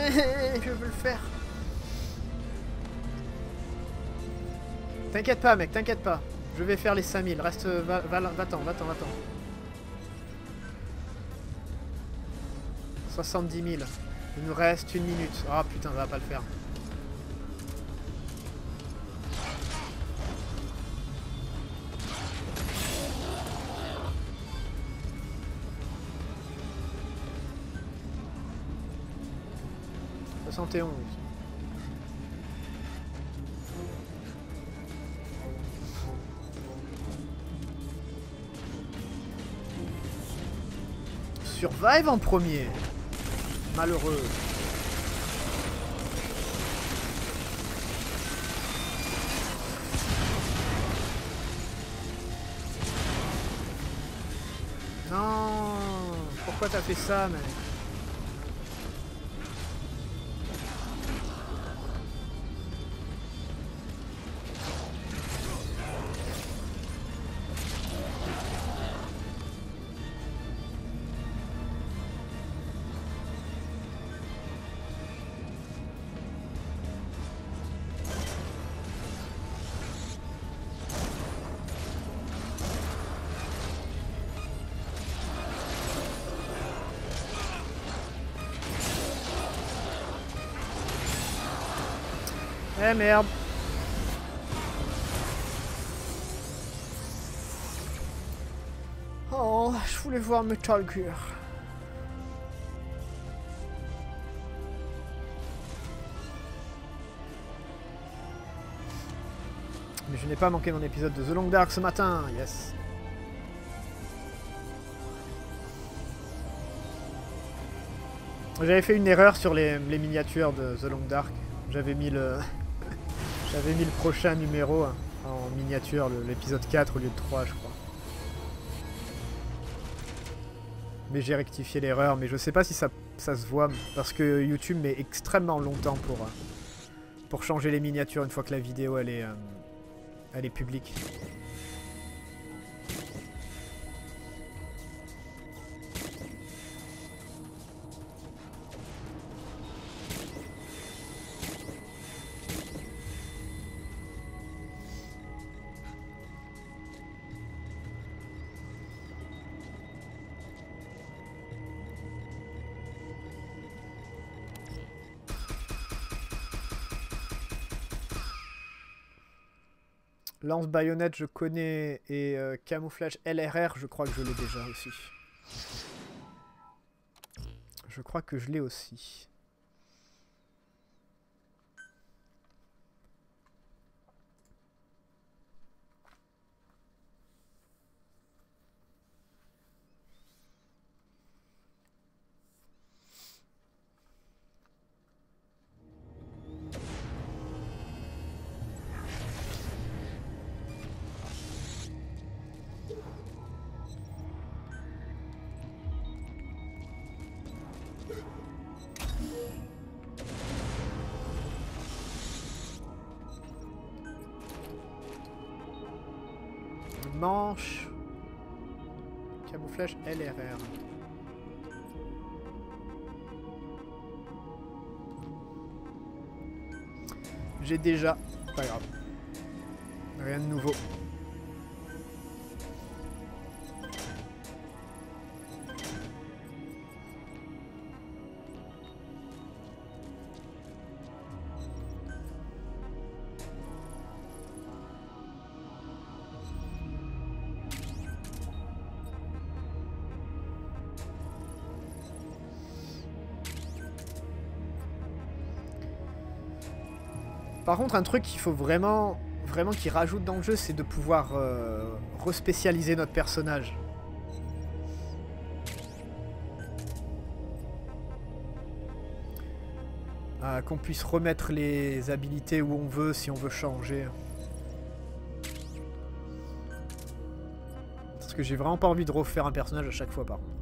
[SPEAKER 1] Je veux le faire. T'inquiète pas mec, t'inquiète pas. Je vais faire les cinq mille. Reste... Va-t'en, va, va-t'en, va-t'en, va-t'en. soixante-dix mille. Il nous reste une minute. Ah oh, putain, ça va pas le faire. soixante et onze. Survive en premier. Malheureux. Non. Pourquoi t'as fait ça, mec? Eh merde. Oh, je voulais voir Metal Gear. Mais je n'ai pas manqué mon épisode de The Long Dark ce matin, yes. J'avais fait une erreur sur les, les miniatures de The Long Dark. J'avais mis le... J'avais mis le prochain numéro hein, en miniature, l'épisode quatre au lieu de trois, je crois. Mais j'ai rectifié l'erreur, mais je sais pas si ça, ça se voit, parce que YouTube met extrêmement longtemps pour, pour changer les miniatures une fois que la vidéo elle est, euh, elle est publique. Lance baïonnette je connais et euh, camouflage L R R je crois que je l'ai déjà aussi. Je crois que je l'ai aussi. Manche. Camouflage L R R. J'ai déjà. Pas grave. Rien de nouveau. Par contre, un truc qu'il faut vraiment, vraiment qu'il rajoute dans le jeu, c'est de pouvoir euh, respécialiser notre personnage. Ah, qu'on puisse remettre les habilités où on veut, si on veut changer. Parce que j'ai vraiment pas envie de refaire un personnage à chaque fois, par contre.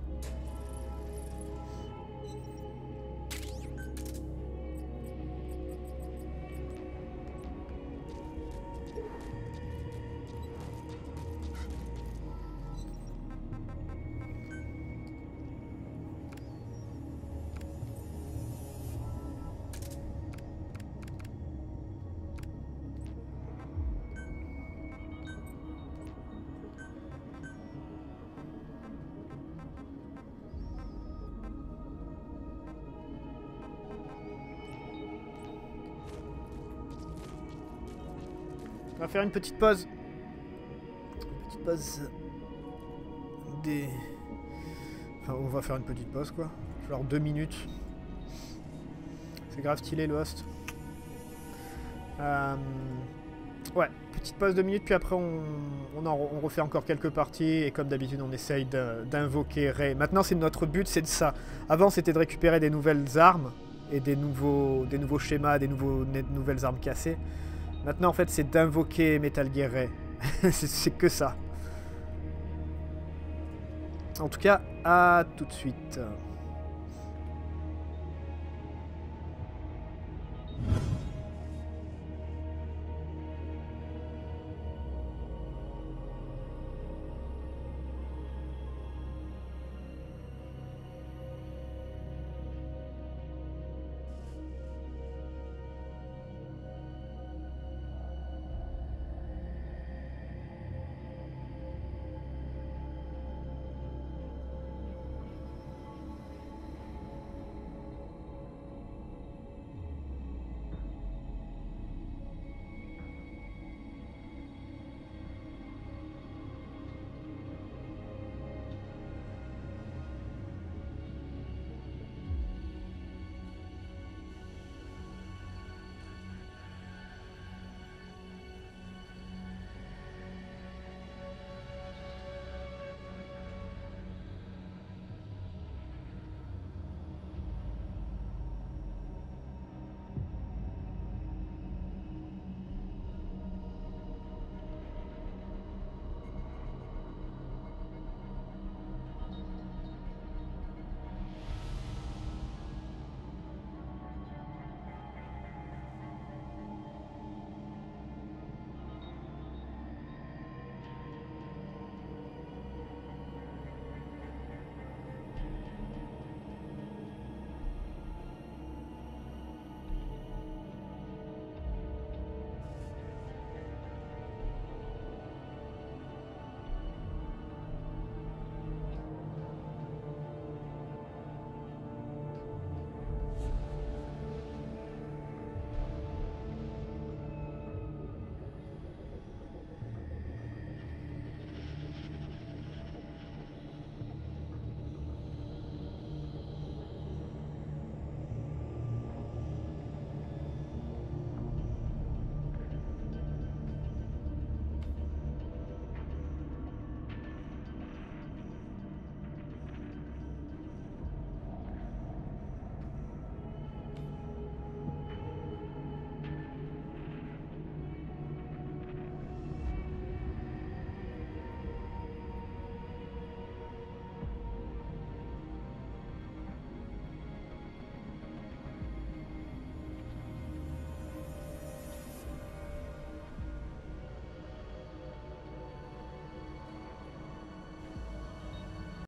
[SPEAKER 1] On va faire une petite pause. Une petite pause. Des... Enfin, on va faire une petite pause, quoi. Genre deux minutes. C'est grave stylé, le host. Euh... Ouais, petite pause de minutes, puis après on, on, en, on refait encore quelques parties, et comme d'habitude on essaye d'invoquer Ray. Maintenant c'est notre but, c'est de ça. Avant c'était de récupérer des nouvelles armes, et des nouveaux, des nouveaux schémas, des, nouveaux, des nouvelles armes cassées. Maintenant en fait c'est d'invoquer Metal Gear Ray. C'est que ça. En tout cas, à tout de suite.